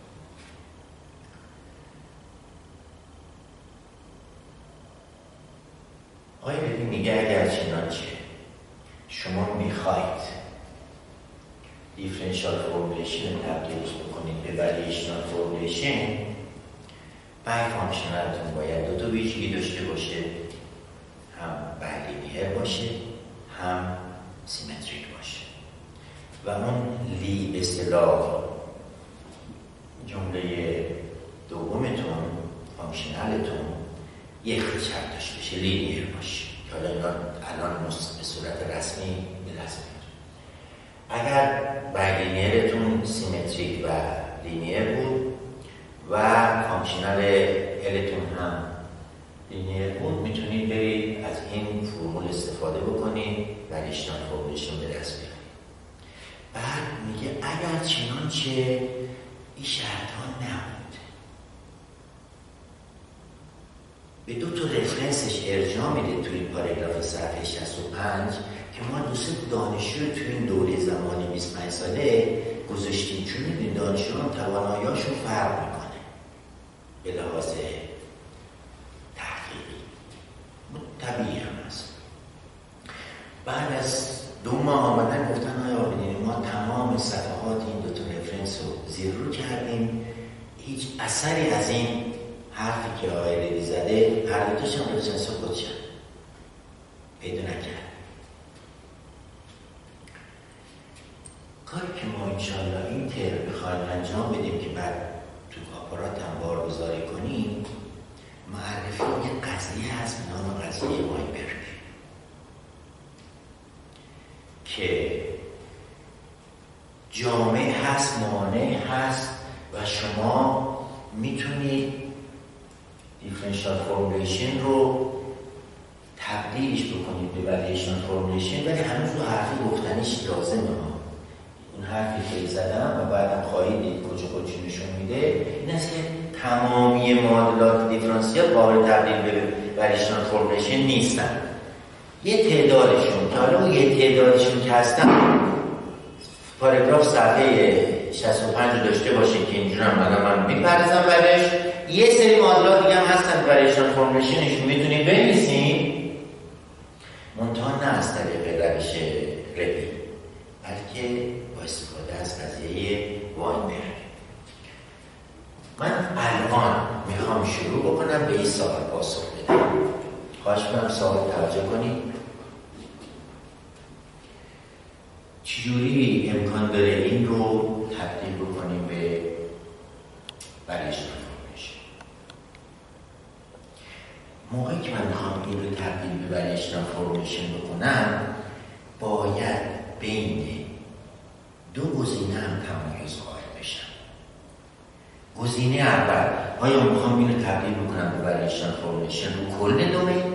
آقای ردی میگه اگر چنانچه شما میخواید دیفرنشال فرمولیشن تبدیلش بکنید به وریشنال فرمولیشن، بای فانکشنالتون باید دو تا ویژگی داشته باشه، هم بایلینیر باشه هم سیمتریک باشه و اون لی به اصطلاح جمله دومتون فانکشنالتون یک شرط داشته باشه، لینیر باشه که حالا اینا الان به صورت رسمی به دست میاد. اگر بایلینیرتون سیمتریک و لینیر بود و فانکشنال التون هم لینیر بود، میتونید برید از این فرمول استفاده بکنید و ریشنال فرمولشون به دست بیارید. بعد میگه اگر چنانچه این شرط ها نبود، به دو تا رفرنسش ارجاع میده توی پاراگراف صفحه شصت و پنج که ما دوست دانشجو توی این دوره زمانی بیست و پنج ساله گذاشتیم، چون میدونید دانشجویان توانایی‌هاشون فرق میکنه به لحاظ تحقیقی، طبیعی هم هست. بعد از دو ماه آمدن گفتن آیا ببینید ما تمام صفحات این دو تا رفرنس رو زیر رو کردیم، هیچ اثری از این حرفی که آقای ردی زده هر دو تاش هم رفرنس خودشن پیدا نکرد. کاری که ما انشاءالله این ترم بخوایم انجام بدیم که بعد تو آپارات هم بارگذاری کنیم، معرفی قضیه هست به نام قضیه واینبرگ که جامعه هست، مانع هست و شما میتونید دیفرنشیال فرمولیشن رو تبدیلش بکنید به واریشنال فرمولیشن، ولی هنوز رو حرفی گفتنیش لازمه ها. اون حرفی که زدم و بعدم خواهید دید کجا کجا نشون میده این است که تمامی معادلات دیفرانسیل قابل تبدیل به واریشنال فرمولیشن نیستن. یه تعدادشون که حالا اون یه تعدادشون که هستن پاراگراف صفحه شصت و پنج داشته باشه که اینجور هم الان من میپرزم برش. یه سری معادلات دیگه هم هستن واریشنال فرمولیشنشون میتونید بنویسین، منتها نه از طریق روش ربی بلکه با استفاده از قضیه واینبرگ. من الان میخوام شروع بکنم به این سوال پاسخ بدم. خواهش میکنم سوال توجه کنید. چجوری امکان داره این رو تبدیل بکنیم به واریشنال فرمولیشن؟ موقعی که من میخوام این رو تبدیل به واریشنال فرمولیشن بکنم باید بین دو گزینه هم تمایز قائل بشم. گزینه اول، آیا میخوام این رو تبدیل بکنم به واریشنال فرمولیشن رو کل دومین،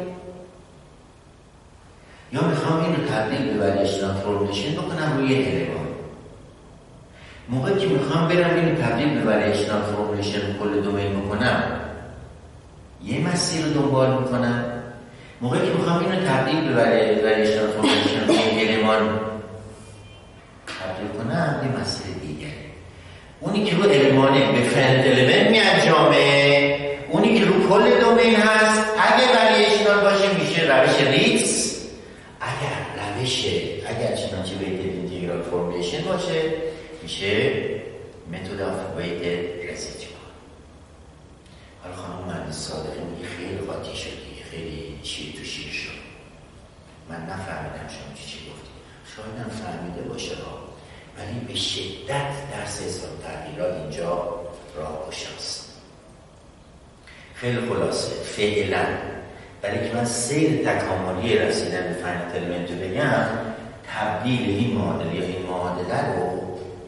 یا میخوام این رو تبدیل به واریشنال فرمولیشن بکنم روی المان. موقعی که میخوام برم این رو تبدیل به واریشنال فرمولیشن رو کل دومین بکنم یه مسیر رو دنبال میکنم. موقعی که میخوام این رو تبدیل به واریشنال فرمولیشن روی المان تبدیل کنم یه مسیر دیگه. اونی که رو المانه به فرند المنت می انجامه، اونی که رو کل دومین هست اگه واریشنال باشه میشه روش ریتز، اگر روش اگر چنانچه ویتد اینتگرال فرمولیشن باشه میشه متد آف ویتد رزیدوال. حالا خانم مهندس صادقی میگه خیلی قاطی شد دیگه، خیلی شیر تو شیر شد. من نفهمیدم شما چی چی گفتی. شاید هم فهمیده باشه ها، ولی به شدت درس حساب تغییرات اینجا راه گشاست. خیلی خلاصه فعلا برای که من سیر تکاملی رسیدن به فاینایت المنت رو بگم، تبدیل این معادله یا این معادله رو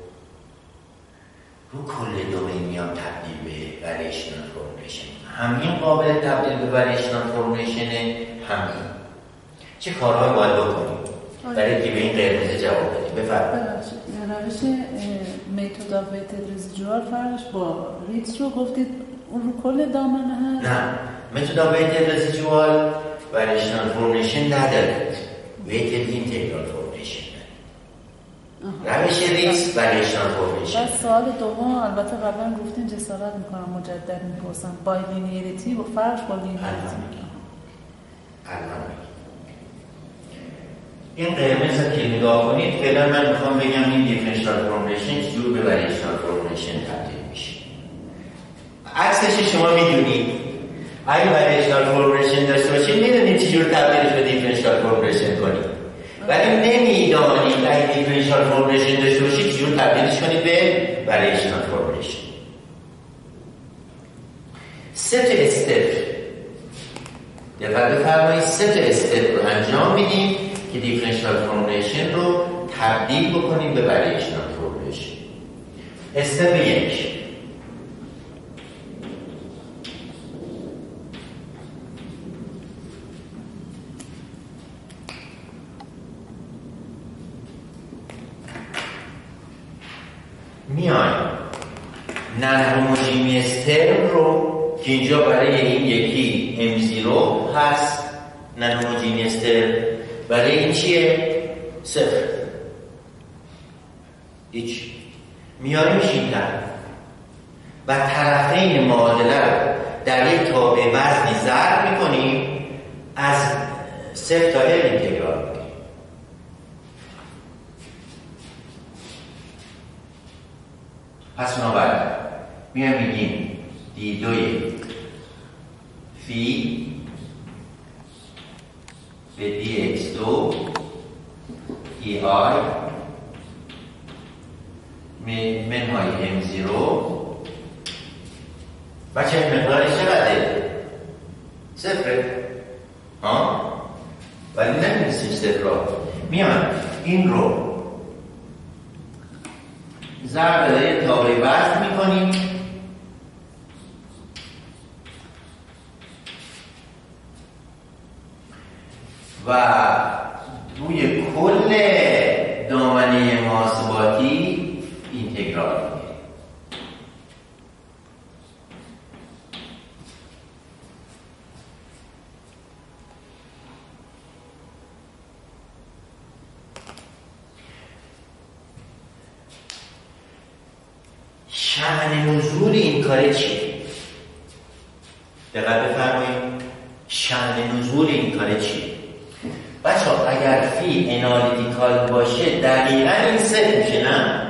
رو کل دومینیان تبدیل به واریشنال فرمولیشن. همین قابل تبدیل به واریشنال فرمولیشن، همین چه کارهایی باید بکنیم برای که به این قرمز جواب بدیم؟ بفرمایید. روش متد آف ویتد رزیدوال فرقش با ریتز رو گفتید اون رو کل دامنه هست؟ نه، متد آف ویتد رزیدوال واریشنال فرمولیشن ندارد، ویتد اینتگرال فرمولیشن. روش ریتز واریشنال فرمولیشن. بس سوال دوم البته قبلا گفتین جسارت میکنم مجدد میپرسم، بای لینیریتی و فرقش با لینیریتی میکنم. الان این قرمز که نگاه کنید، فعلا من میخوام بگم این دیفرنشیال فرمولیشن چجور به واریشنال فرمولیشن تبدیل میشه. عکسش شما میدونید. اگه واریشنال فرمولیشن داشته باشید میدونید چجور تبدیلش به دیفرنشیال فرمولیشن کنید، ولی نمیدانید اگه دیفرنشیال فرمولیشن داشته باشید چجور تبدیلش کنید به واریشنال فرمولیشن. سه تا استپ دقت بفرمایید، سه تا استپ رو انجام میدیم که دیفرنشیال فرمولیشن رو تبدیل بکنیم به واریشنال فرمولیشن. استپ یک، میایم نان هوموژینیوس ترم رو که اینجا برای این یکی ام زیرو هست، نان هوموژینیوس ترم برای این چیه؟ صفر. هیچ. میاریم شینتر و طرفین معادله رو در یک تابع وزنی ضرب میکنیم، از صفر تا ال اینتگرال میکنیم. پس بنابراین میایم میگیم دی دوی فی به دی ایکس دو ای آی منهای ام زیرو و چه مقدارش چقدره؟ صفره ها، ولی نمی‌نویسیم صفر را. میام این رو ضرب در تابع وزن میکنیم و روی کل دامنه محاسباتی اینتگرال میگیریم. شأن نزول این کار چیه؟ دقت بفرمایید. شأن نزول این کار چیه؟ بچه ها اگر فی انالیتیکال باشه دقیقا این صفر میشه نه؟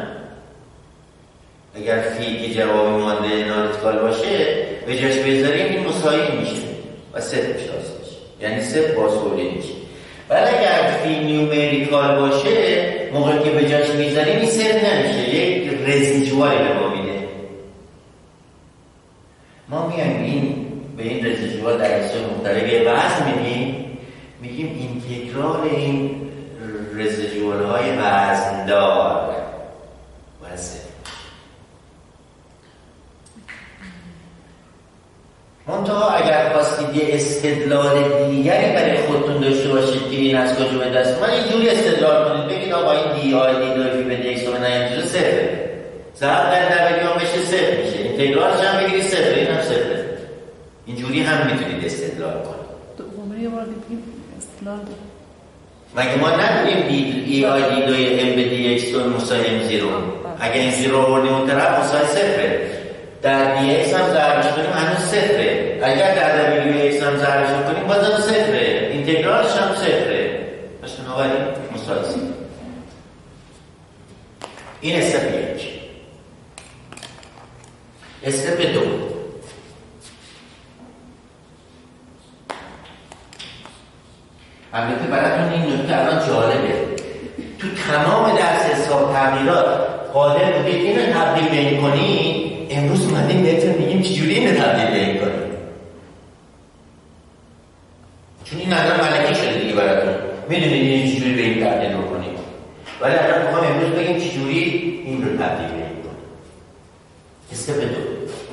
اگر فی که جوابی مانده انالیتیکال باشه به جاش بذاریم این مساوی میشه و صفر میشه آسانش، یعنی صفر بازخوردی میشه. ولی اگر فی نیومریکال باشه موقعی که به جاش میذاریم این صفر نمیشه، یک رزیجوالی به ما میده. ما میایم این به این رزیجوال در اصول مختلف وزن میدیم، میگیم اینتگرال این رزیجوال های وزندار وزن. منتها اگر خواستید یه استدلال دیگری برای خودتون داشته باشید که این از کجا به دست من اینجوری استدلال کنید بگید آقا این دی آی دی دوی فی به دی ایکس و نه اینجوری صفره، ضرب در دبلیو هم بشه صفر میشه، اینتگرالش هم بگیرید صفر، این هم صفره. اینجوری هم میتونید استدلال کنید. دوباره یه بار دیگه استدلال داریم. مگه ما نداریم دی ای آی دی دوی ام به دی ایکس و مساوی ام زیرو؟ اگه این زیرو آوردیم اون طرف مساوی صفره. در دی ایکس هم ضربش کنیم هنوز صفره. اگر در دبلیو ایکس هم ضربش کنیم بازم صفره. اینتگرالش هم صفره. پس بنابراین مساوی صفر. این استپ یک. استپ دو. البته براتون این نکته الان جالبه. تو تمام درس حساب تغییرات قادر بودید اینو تبدیل بین کنی، امروز اومدیم بهتون میگیم چجوری اینو تبدیل بین کنی. چون این نظر ملکی شده دیگه براتون. میدونید این چجوری به این تبدیل بکنید. ولی الان میخوام امروز بگیم چجوری این رو تبدیل بین کنی. استپ دو.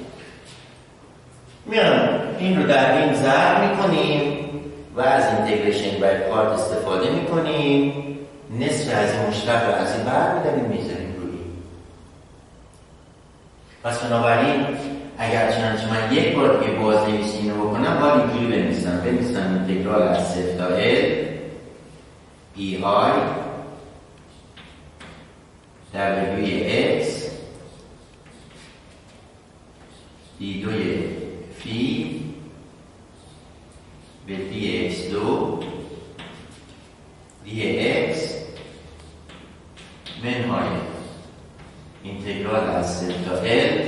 میام این رو در این ضرب میکنیم و از اینتگریشن بای پارت استفاده میکنیم، نصف از این مشتق رو از این برمی‌داریم میذاریم روی. پس بنابراین اگر چنانچه من یک بار که بازنویسی اینو بکنم باید اینجوری بنویسم بنویسم اینتگرال از صفر تا ال ای آی دبلیوی ایکس دی دوی فی به دی ایکس دو دی ایکس منهای اینتگرال از صفر تا ال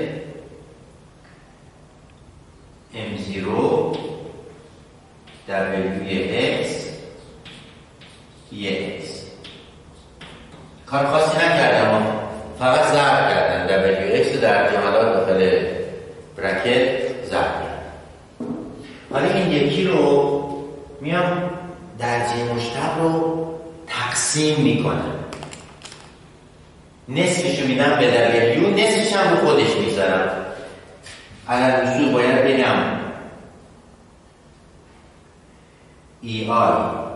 ام زیرو دبلیوی ایکس دی ایکس. کار خاصی نکردم، فقط ضرب کردم دبلیوی ایکس رو در جملات داخل برکت ضرب کردم. حالا این یکی رو میام درجه مشتق رو تقسیم میکنم، نصفشو میدم به دبلیو، نصفش هم رو خودش میذارم. علل وضوح باید بگم ای آی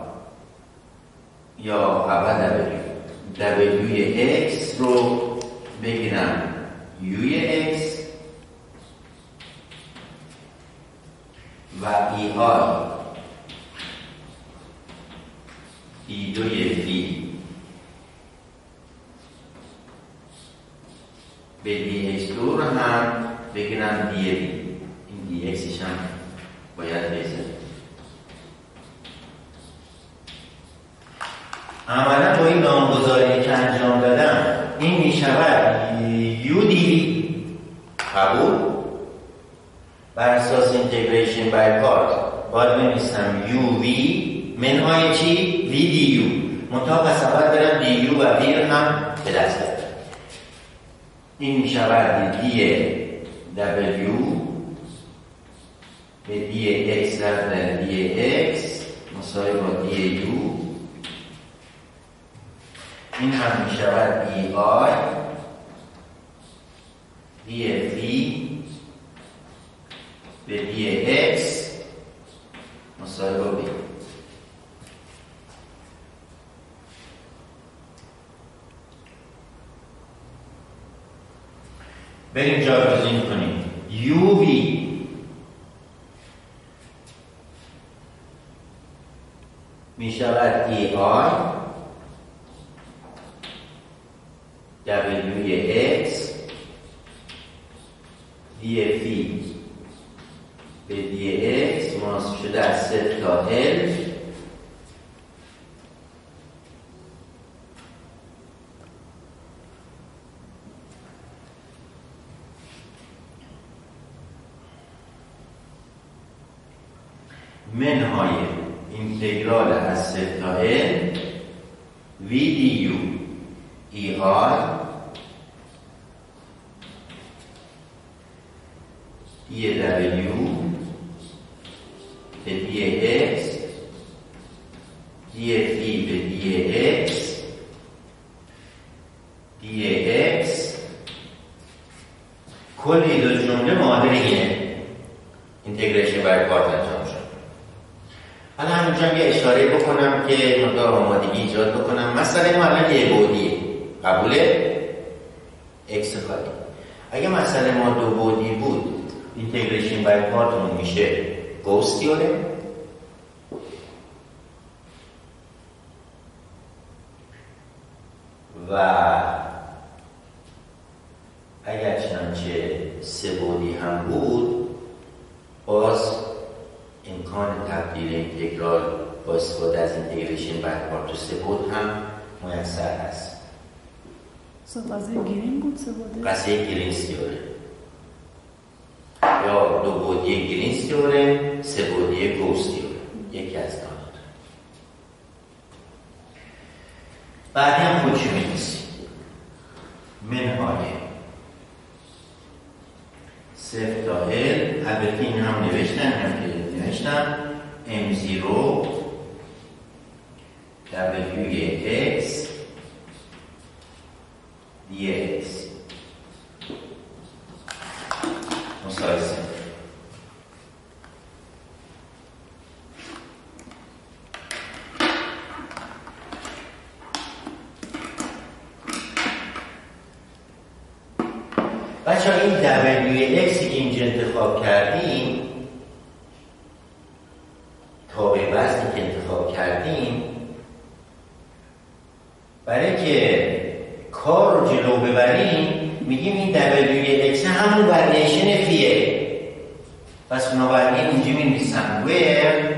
یا اول دبلیو دبلیوی ایکس رو بگیرم یوی ایکس و ای آی ای دوی فی به دی ایکس دو رو هم بگیرم دی بی، این دی ایکسش هم باید بذارم. عملا با این نامگذاری که انجام دادم این می شود یو دی قبول بر اساس اینتگریشن بای پارت باید بنویسم یو وی منهای چی؟ وی دی یو. منتها پس اول برم دی یو و وی رو هم به دست دارم. این می شود دی دبلیو به دی اکس در دی اکس مساوی با دی یو، این هم می شود دی آی دی فی به دی اکس مساوی با بی. بریم جایگزین کنیم. یو وی می شود ای آی دبلیوی اکس دی فی به دی اکس مناسب شده از صفر تا ال منهای اینتگرال از صفر تا ال وی دی یو ای آی دی دبلیو به دی اکس دی فی به دی اکس دی اکس کل این دو جمله معادل اینه. اینتگریشن بر پارت انجام شد. حالا همینجا یه اشاره بکنم که مقدار آمادگی ایجاد بکنم. مسئله ما الان یه بعدیه، قبوله؟ اکس خالی. اگه مسئله ما دو بعدی بود اینتگریشن بای پارتمون میشه گوس تیورم و اگر چنانچه سه بعدی هم بود باز امکان تبدیل اینتگرال با استفاده از اینتگریشن بای پارت تو سه بعد هم میسر است. قضیه گرین بود سه بعده؟ قضیه گرینز تیورم یا دو بعدی گرینز تیورم، سه بعدی گوس تیورم، یکی از دانات. بعدی هم خودشو می‌نویسیم. منهای صفر تا ال، البته این هم نوشتن، هم که نوشتم ام زیرو دبلیوی اکس دی اکس مساوی صفر. بچه ها این دبلیوی اکسی که اینجا انتخاب کردیم تابع وزنی که انتخاب کردیم برای که کار رو جلو ببریم میگیم این دبلیوی اکس همون وریشن فیه. پس بنابراین اینجا می نویسم where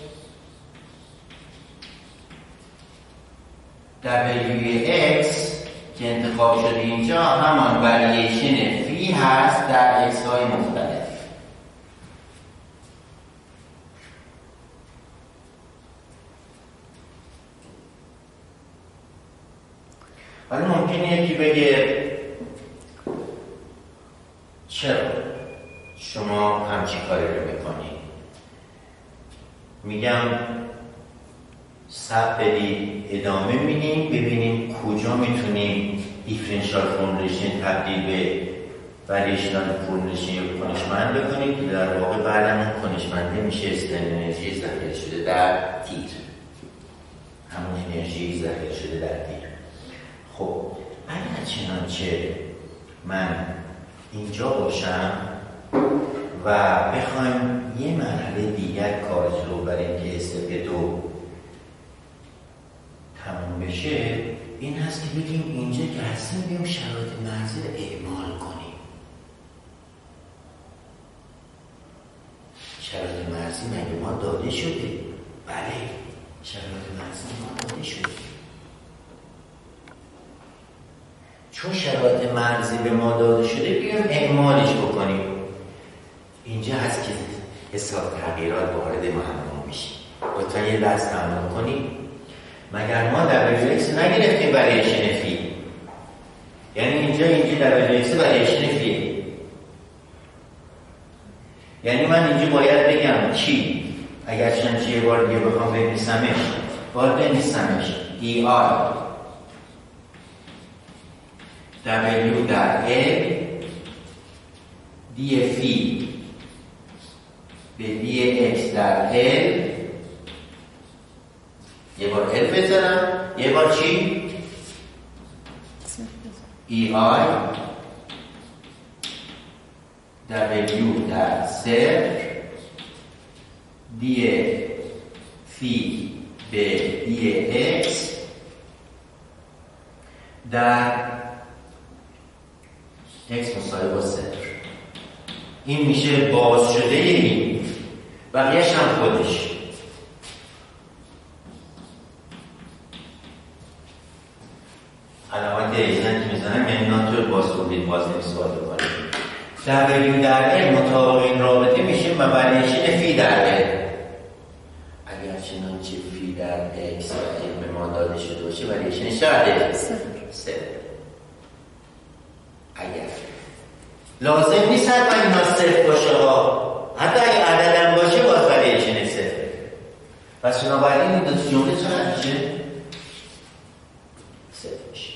دبلیوی اکس که انتخاب شده اینجا همان وریشن فی هست در اکس های مختلف. حالا ممکنه یکی بگه چرا شما همچی کاری رو میکنید؟ میگم سب بدید، ادامه میدیم ببینیم کجا میتونیم دیفرنشیال فرمولیشن تبدیل به وریشنال فرمولیشن یا کنشمند بکنیم که در واقع بعدم کنشمنده میشه استرن انرژی ذخیره شده در تیر، همون انرژی ذخیره شده در تیر. خب اگر چنانچه من اینجا باشم و بخوایم یه مرحله دیگر کار جلو بریم که استپ دو تموم بشه، این هست که بگیم اینجا که هستیم بیم شرایط مرزی رو اعمال کنیم. شرایط مرزی مگه ما داده شده؟ بله شرایط مرزی ما داده شده. چون شرایط مرزی به ما داده شده بیایم اعمالش بکنیم. اینجا هست که حساب تغییرات وارد معما میشه. لطفا یه دست تمام کنیم. مگر ما دبلیو ایکس نگرفتیم وریشن فی، یعنی اینجا اینجا دبلیو ایکس وریشن فی، یعنی من اینجا باید بگم کی، اگر چنانچه یه بار دیگه بخوام بنویسمش، باید بنویسمش ای آی دبلیو در ال دی فی به دی اکس در ال، یه بار ال بذارم، یه بار چی؟ ای آی دبلیو در صفر دی فی به دی اکس در اکس مساوی با صفر. این میشه باز شده این، بقیهش هم خودش. علامت ایزن که میزنم یعنی ناتور باز کنید، باز نمیسواد بکنید. دبلیو در ال مطابق این رابطه میشه مبنیشین فی در ال. اگر چنانچه فی در اکس و ال به ما داده شده باشه ولیشینش چقدره؟ صفر. اگر لازم نیست حتما اینا صفر باشه ها، حتی اگه عددم باشه باز ولیشینش صفر. پس بنابراین این دو تا جمله چقدر میشه؟ صفر میشه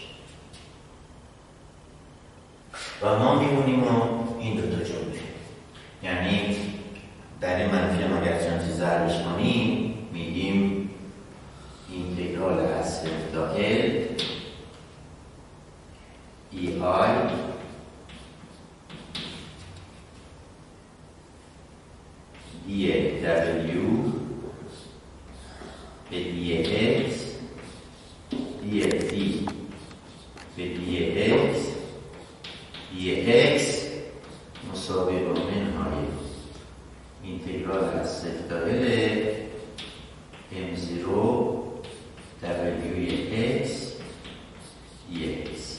و ما میمونیم و این دو تا جمله، یعنی در این منفی هم اگر چند چیز ضربش کنیم میگیم اینتگرال از صفر تا ال ای آی دی دبلیو به دی اکس دی فی به دی اکس دی اکس مساوی با منهای اینتگرال از صفر تا ال ام زیرو دبلیوی اکس دی اکس.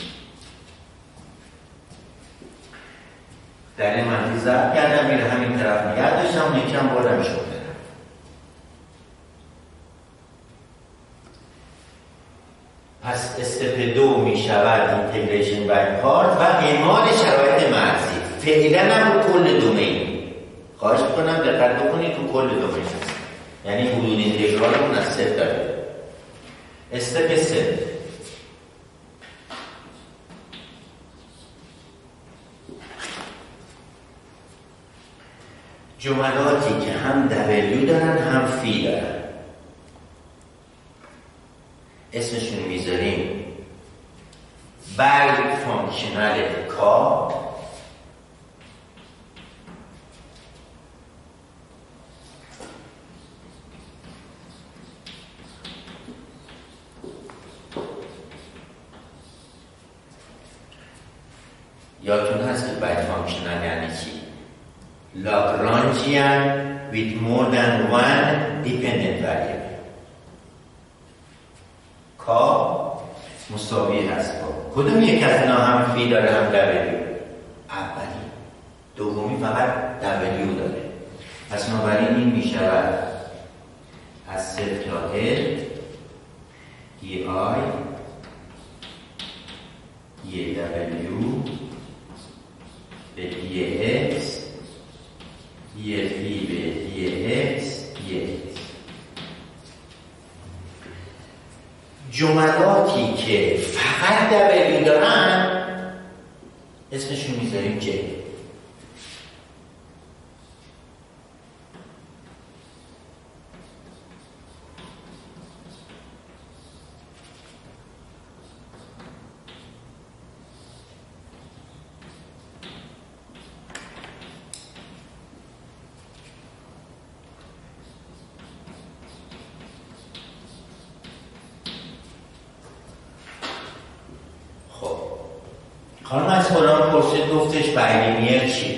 در این منفی ضرب کردم میره همین طرف نگه داشتم، یکم بردمش رو برم. پس استپ دو می شود اینتگریشن بای پارت و اعمال شرایط مرزی. فعلا هم رو کل دومین، خواهش میکنم دقت بکنید تو کل دومین هست، یعنی حدود اینتگرال اون از صفر داره. استپ سه جملاتی که هم دبلیو دارن هم فی دارن اسمشون میذاریم بای فانکشنال کا یادتون هست که بای فانکشنال یعنی چی؟ Lagrangian with more than one dependent variable. کا مساوی هست با کدوم یک از اینا هم فی داره هم دبلیو؟ اولی. دومی فقط دبلیو داره. پس بنابراین این می شود از صفر تا ال دی آی دی دبلیو به دی اکس دی فی به دی اکس دی اکس. جملاتی که فقط دبلیو دارن اسمشون میذاریم جی. خانم از قرآن پرسید گفتش باینیمیل چیه؟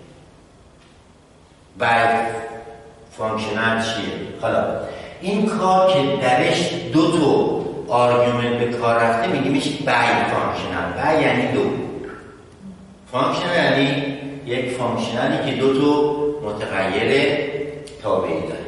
بای فانکشنال چیه؟ حالا این کار که درش دو تا آرگومنت به کار رفته میگیمش بای فانکشنال. بای یعنی دو. فانکشنال یعنی یک فانکشنالی که دو تا متغیر تابعی داره.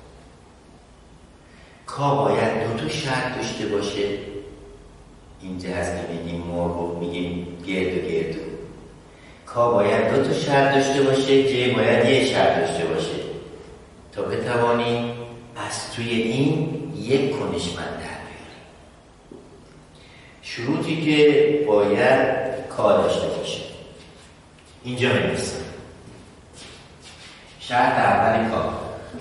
کا باید دو تا شرط داشته باشه. اینجا هست که میگیم مرغ میگیم گرد و گردو. کا باید دو تا شرط داشته باشه، ج باید یه شرط داشته باشه تا بتوانی از توی این یک کنشمند در بیاری. شروطی که باید کا داشته باشه اینجا می‌نویسم. شرط اول کا،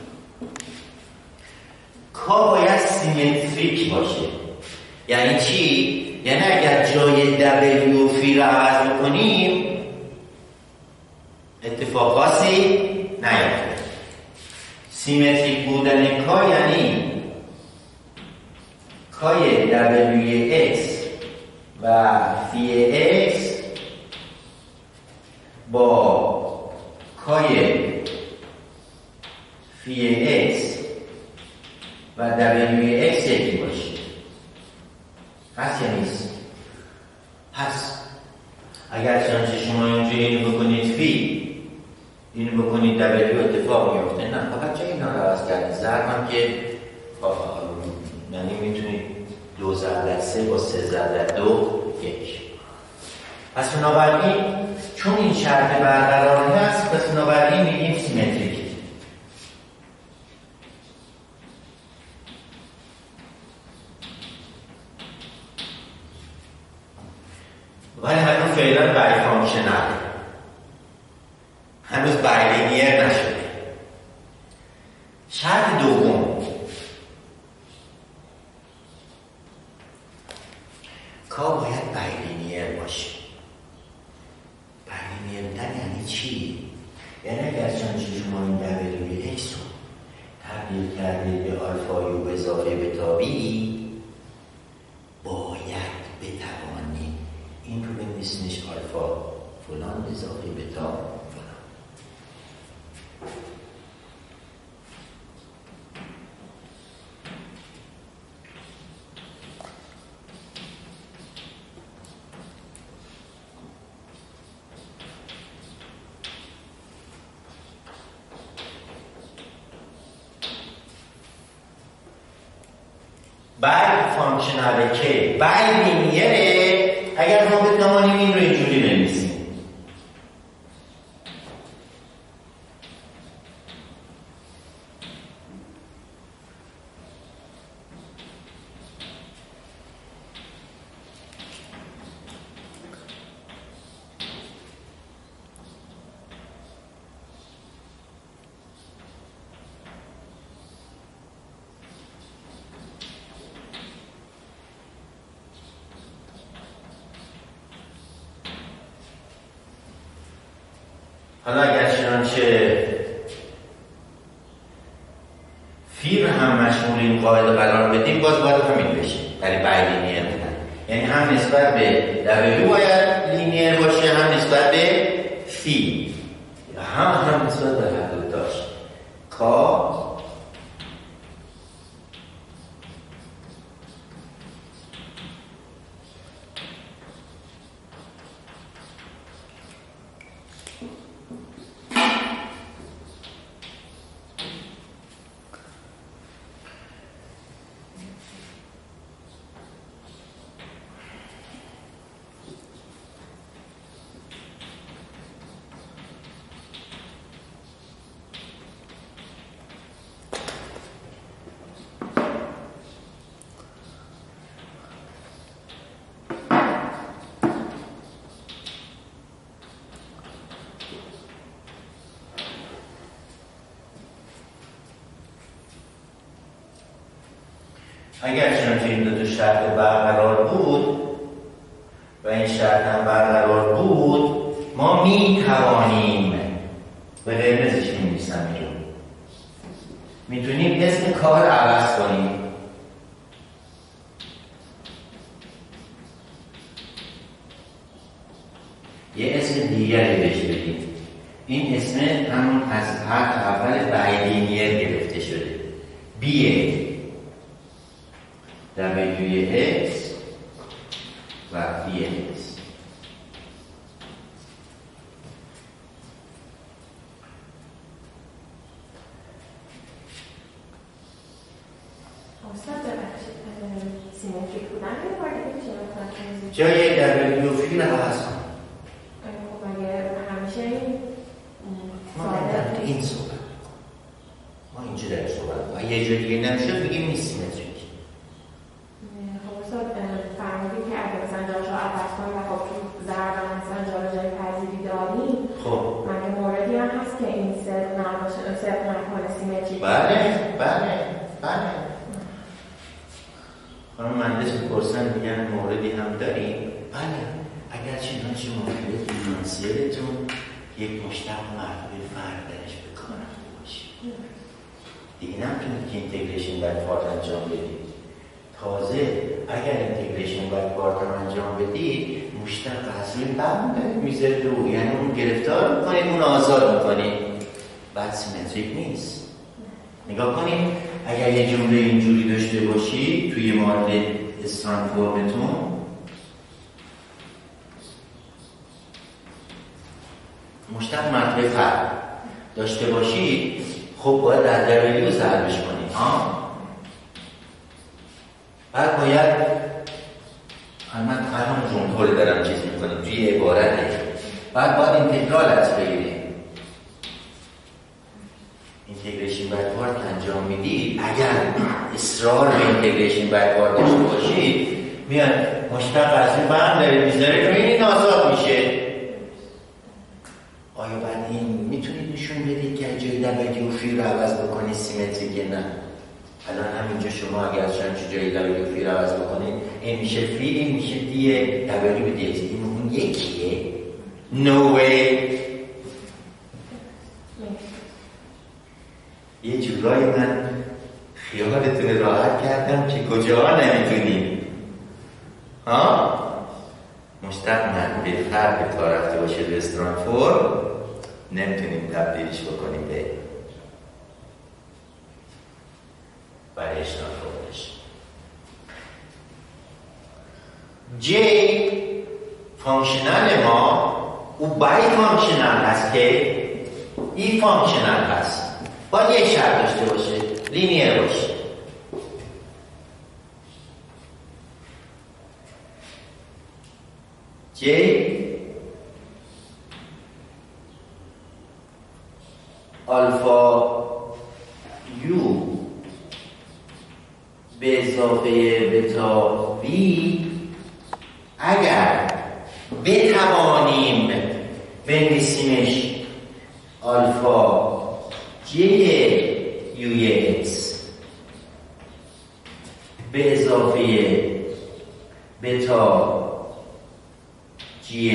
کا باید سیمتریک باشه. یعنی چی؟ یعنی اگر جای دبلیو و فی رو عوض بکنیم اتفاق خاصی نیفته. سیمتریک بودن کا یعنی کای دبلیوی اکس و فی اکس با کای فی اکس و دبلیوی اکس یکی باشه. هست یا نیست؟ هست. اگر چنانچه شما اینجا اینو بکنید فی، اینو بکنید دبلیو اتفاق میفته. نه، فقط چه اینا رو عوض کردید. ضرب هم که یعنی میتونید دو ضرب سه با سه ضرب دو یک. پس بنابراین چون این شرط برقرار هست، پس بنابراین میگیم سیمتریک. ولی هنوز فعلا بای فانکشنال، هنوز بای لینیر نشده. شرط دوم، کا باید بای لینیر باشه. بای لینیر بودن یعنی چی؟ یعنی اگر چنانچه شما این دبلیوی اکس رو تبدیل کردید به آلفا یو اضافه بتا بی، باید بتوانید این رو بنویسینش آلفا فلان اضافه بتا فلان. بای فانکشنال که بای لینیره. اگر ما بتوانیم این رو اینجوری بنویسیم، حالا اگر چنانچه فی رو هم مشمول این قاعده قرار بدیم، باز باید همین بشه. یعنی بای لینیر بودن یعنی هم نسبت به دبلیو باید لینیر باشه، هم نسبت به فی، هم هم نسبت به هر دوتاش. کا اگر چنانچه این دو تا شرط برقرار بود و این شرط هم برقرار بود، ما می توانیم به قرمزش می نویسم اینجا، میتونیم اسم کار عوض کنیم. یه اسم دیگری بهش بدیم. این اسم همون از حرف اول بای لینیر گرفته شده. بیه دبلیوی اکس و فی اکس. سیمتریک بودن یه بار دیگه میشه جای دبلیو فی رو عوض کن. مگه و یه جور دیگه نمیشد بگیم نیست سیمتریک. خب استاد فرمودی که اگه مثلا جاش رو عوض کنیم و خب تو ضرب مثلا جابجایی پذیری داریم، خب مگه موردی هم هست که این صرف نباشه، صرف نکنه سیمتریک؟ بله بله بله. خانم مهندس میپرسن میگن موردی هم داریم؟ بله. اگر چنانچه مورد دیفرانسیلتون یک مشتق مرتبه فرق درش به کار رفته باشید، دیگه نمیتونید که اینتگریشن باید پارت انجام بدید. تازه اگر اینتگریشن باید پارت انجام بدید مشتق اصلی بند میذارید رو، یعنی اون گرفتار میکنید اون آزاد میکنید، بعد سیمتریک نیست. نگاه کنید اگر یه جمله اینجوری داشته باشید توی معادله استرانفورمتون، مشتق مرتبه فرق داشته باشید، خب باید در دبلیو ضربش کنید ها. بعد باید من همون جمله دارم چیز میکنیم توی عبارته، بعد باید اینتگرال از بگیریم. اینتگریشن باید پارت انجام میدید، اگر اصرار به اینتگریشن باید پارت داشته باشید میاد مشتق از این برم داره میذاره روی این آزاد میشه. آیا بعد این میتونید نشون بدید که جای دبلیو فی رو عوض بکنید سیمتریکه؟ نه. الان همینجا شما اگر چند جای دبلیو فی رو عوض بکنید این میشه فی، این میشه دی دبلیو به دی ایکس، این اون یکیه؟ نو وی. یه جورایی من خیالتون راحت کردم که کجاها نمیتونیم ها مشتق مرتبه فرق کار رفته باشه به استرانفورم، نمیتونیم تبدیلش بکنیم به برای استرانفورمش. جی فانکشنال ما او بای فانکشنال هست که ای فانکشنال هست، باید یک شرط داشته باشه، لینیر باشه. جی آلفا یو به اضافه بتا وی اگر بتوانیم بنویسیمش آلفا جی یو ایکس به اضافه بتا جی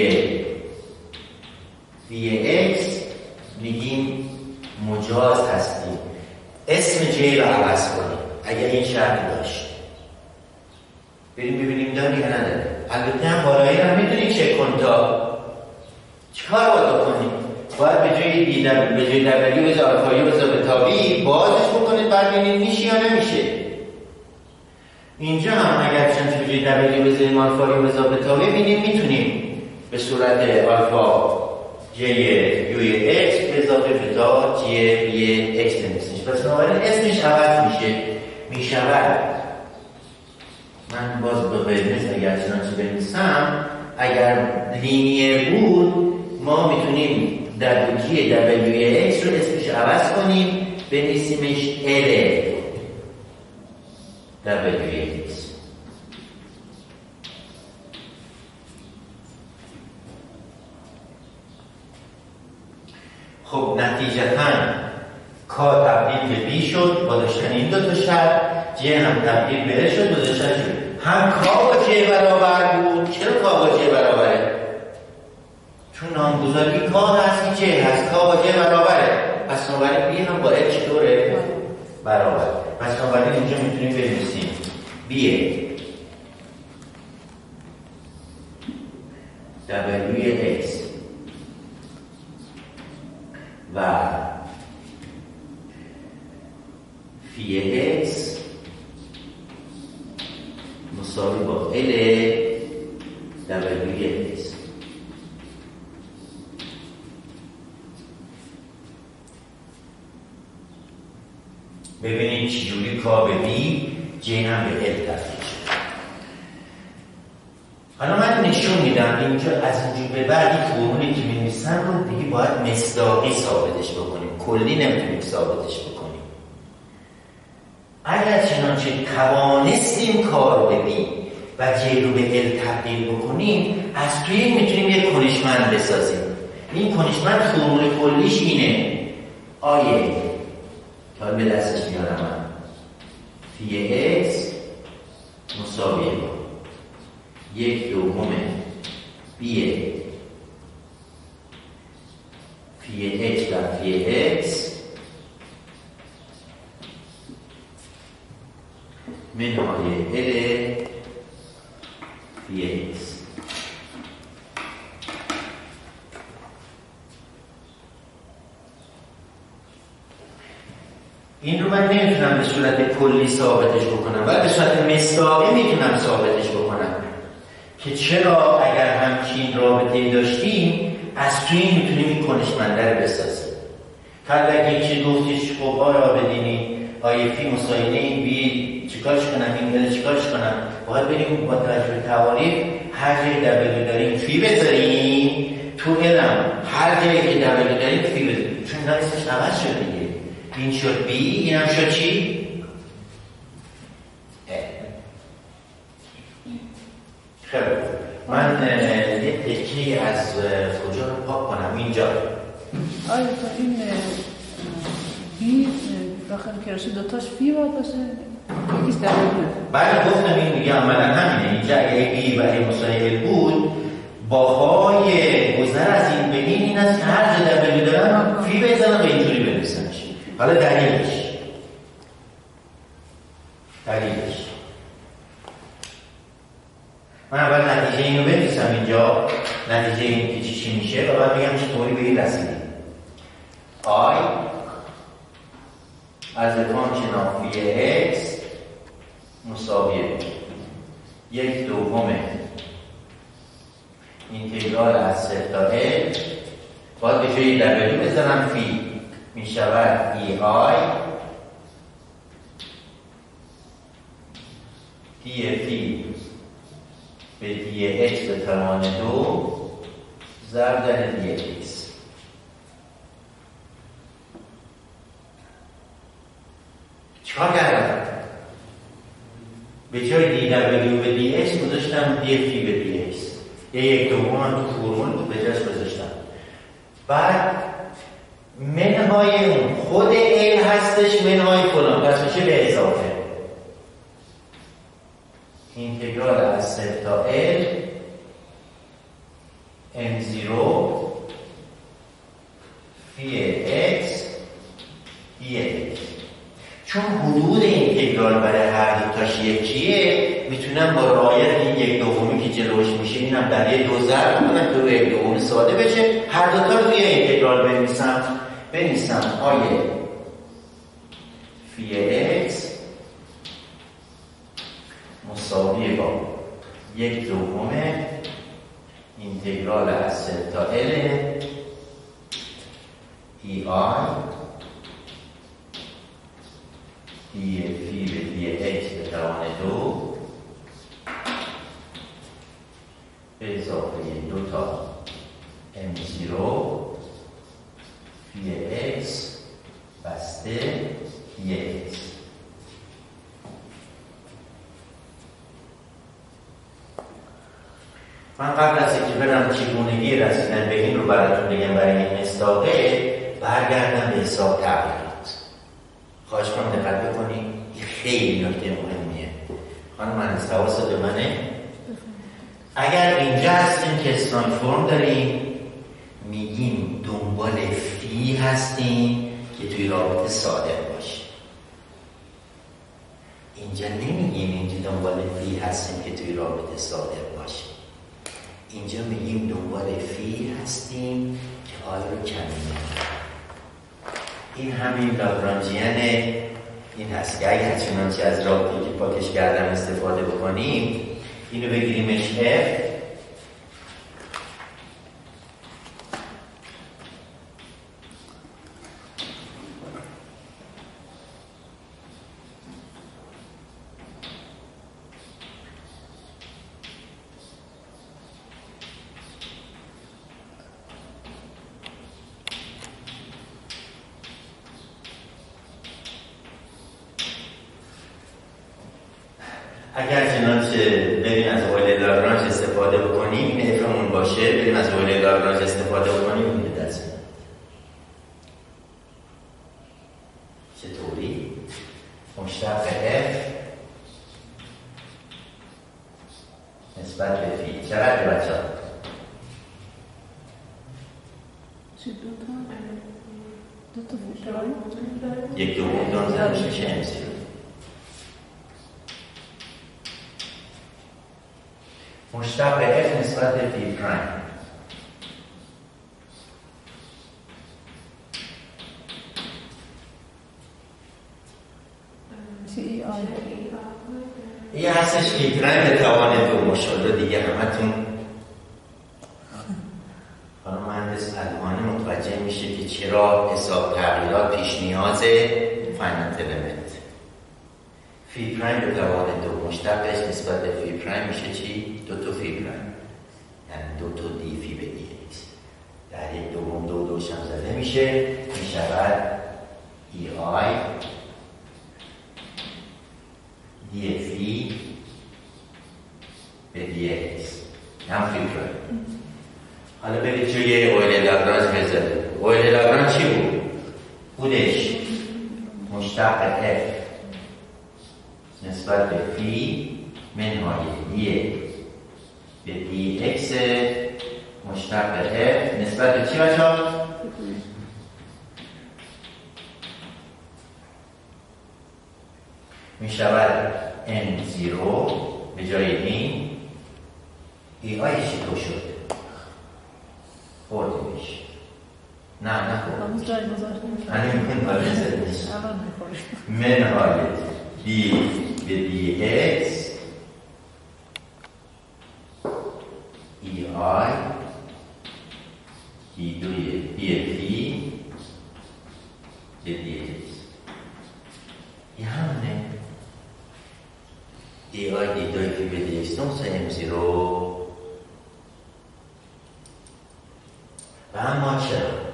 وی ایکس میگیم مجاز هستیم. اسم جی رو عوض کنیم اگر این شرط داشت. بریم ببینیم داری یا نداره. البته هم بالایی رو میتونی چک کن تا چیکار باید بکنیم؟ باید به جای دی دبلیو به جای دبلیو بذار آلفا بذار بتا وی بازش بکنید، بعد ببینید میشه یا نمیشه. اینجا هم اگر چند به جای دبلیو بذاریم آلفا بذار بتا وی ببینیم میتونیم به صورت آلفا جی یو ایکس به اضافه بتا جی وی ایکس بنویسیمش. پس بنابراین اسمش عوض میشه میشود. من باز به قرمز اگر چنانچه بنویسم، اگر لینیر بود ما میتونیم جی دبلیو ایکس رو اسمش عوض کنیم بنویسیمش ال دبلیو ایکس. خب نتیجتاً کا تبدیل به بی شد با داشتن این دو تا شرط، جی هم تبدیل به ال شد با داشتن شد. هم کا با جی برابر بود. چرا کا با جی برابره؟ چون نامگذاری کا هست که جی هست، کا با جی برابره. پس بنابراین بی هم با ال چطوره؟ برابر. پس بنابراین اینجا میتونیم بنویسیم بی دبلیو ایکس و فی ایکس مساوی با ال دبلیو ایکس. ببینید چجوری کا به بی، جی هم به ال تبدیل شد. حالا من نشون میدم اینجا از اینجا به بعد این فرمولی که می‌نویسن رو دیگه باید مصداقی ثابتش بکنیم، کلی نمیتونیم ثابتش بکنیم. اگر چنانچه توانستیم کار رو به بی و جی رو به ال تبدیل بکنیم، از توی این میتونیم یک کنشمند بسازیم. این کنشمند فرمول کلیش اینه آیه که حالا به دستش میارم من فی اکس مساویه با یک دوم بی فی اکس و فی اکس منهای ال فی اکس. این رو من نمیتونم به صورت کلی ثابتش بکنم، ولی به صورت مصداقی میتونم ثابتش بکنم که چرا اگر همچین رابطه‌ای داشتیم از توی این میتونیم این کنشمنده رو بسازیم. که اگر یکی گفتیش خب آیا بدینی آیه فی مساوی این بی چیکارش کنم، این بده چیکارش کنم، باید بریم با توجه به تعاریف هر جایی دبلیو داریم فی بذاریم، تو علم هر جایی که دبلیو داریم فی بذاریم، چون اینا اسمش عوض شد دیگه. این شد بی، این هم شد چی؟ خیلی من یه تکی از کجا رو پاک کنم اینجا. آیا تو این بی داخل کراشی دوتاش فی باید باشه؟ یکیش در بود؟ بله گفتم این دیگه عملا همینه. اینجا اگه بی و ای مساوی بود باهای گذر از این به این این است که هر جا در بلی دارم فی بزنم و اینجوری بنویسمش. حالا دلیلش دلیلش من اول نتیجه اینو بنویسم اینجا، نتیجه این که چی چی میشه و بعد میگم چطوری به این رسیدیم. آی از فانکشن فی اکس مساویه یک دوم اینتگرال از صفر تا ال، باید به جای دبلیو بزنم فی، می شود ای آی دی فی به دی اکس به توان دو ضرب در دی اکس. چیکار کردم؟ به جای دی دبلیو به دی اکس گذاشتم دی فی به دی اکس. یه یک دوم هم تو فرمول بود به جاش گذاشتم. بعد منهای اون خود ال هستش منهای فلان، پس میشه به اضافه اینتگرال از صفر تا ال ام زیرو فی اکس دی اکس. چون حدود اینتگرال برای هر دو تاش یکیه، میتونم با رعایت این یک دومی که جلوش میشه اینم در یه دو ضرب کنم که یک دوم ساده بشه، هر دو تا روی اینتگرال بنویسم بنویسم آیه فی اکس مساوی با یک دوم اینتگرال از صفر تا ال ای آی دی فی به دی اکس به توان دو به اضافه دو تا ام زیرو فی اکس بسته فی اکس. من قبل از اینکه برم چگونگی رسیدن به این رو براتون بگم برای این مصداقه، برگردم به حساب تغییرات. خواهش کنم دقت بکنید، این خیلی نکته مهمیه. خانم مهندس حواست به منه؟ اگر اینجا هستیم که اسلایم فرم داریم، میگیم دنبال فی هستیم که توی رابطه صادق باشه. اینجا نمیگیم اینجا دنبال فی هستیم که توی رابطه صادق باشه. اینجا میگیم دنبال فی هستیم که آی رو کمی. این همین لاگرانژیانه این هست که اگر چنانچه از رابطه که پاکش کردم استفاده بکنیم، اینو بگیریمش F اگر چنانچه بریم از اویل لاگرانژ استفاده بکنیم این افمون باشه، بریم از اویل لاگرانژ استفاده بکنیم این به دست میاد. چطوری؟ مشتق F نسبت به فی چقدر بچه ها؟ چی دو تا؟ دو تا فی یک دوم دون زنش میشه ام زیرو. مشتق F نسبت به فی پرایم تی آی این هستش فی پرایم به توان دو مشاهده دیگه همتون حالا مهندس الوانه متوجه میشه که چرا حساب تغییرات پیش نیاز فاینانت الیمنت. فی پرایم به توان دو مشتقش نسبت به فی پرایم میشه چی؟ دو تا فی پرایم، یعنی دو تا دی فی به دی ایکس در یک دوم دو دوش هم زده میشه، میشود ای آی دی فی به دی ایکس هم فی پرایم. حالا برید جوی اویل لاگرانژ بذارید. اویل لاگرانژ چی بود؟ بودش مشتق F نسبت به فی منهای دی به دی ایکس مشتق F نسبت به چی بچه ها؟ می شود ام زیرو به جای این ای آیش تو شد خورده میشه. نه نه هنوز جای گذاشته میشه همین میکنی حالا نزده میشه الان میخوری منهای دی به دی ایکس ای آی دی دوی دی فی به دی ایکس یه همونه ای آی دی دوی فی به دی ایکس نوسه ام زیرو و اما چرا؟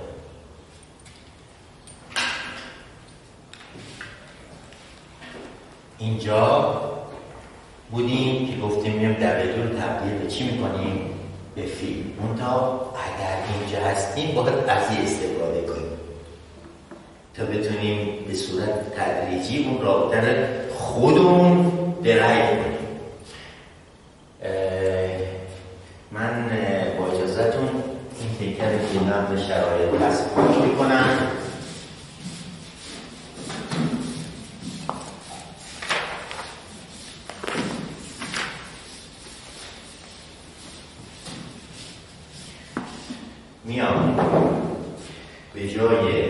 اینجا بودیم که گفتیم میام دبلیو رو تبدیل به چی میکنیم؟ به فی. منتها اگر اینجا هستیم باید از این استفاده کنیم تا بتونیم به صورت تدریجی اون رابطه خودمون درایو کنیم. من با اجازهتون این تکر رو که نقل شرایط دست پاش میکنم. میام به جای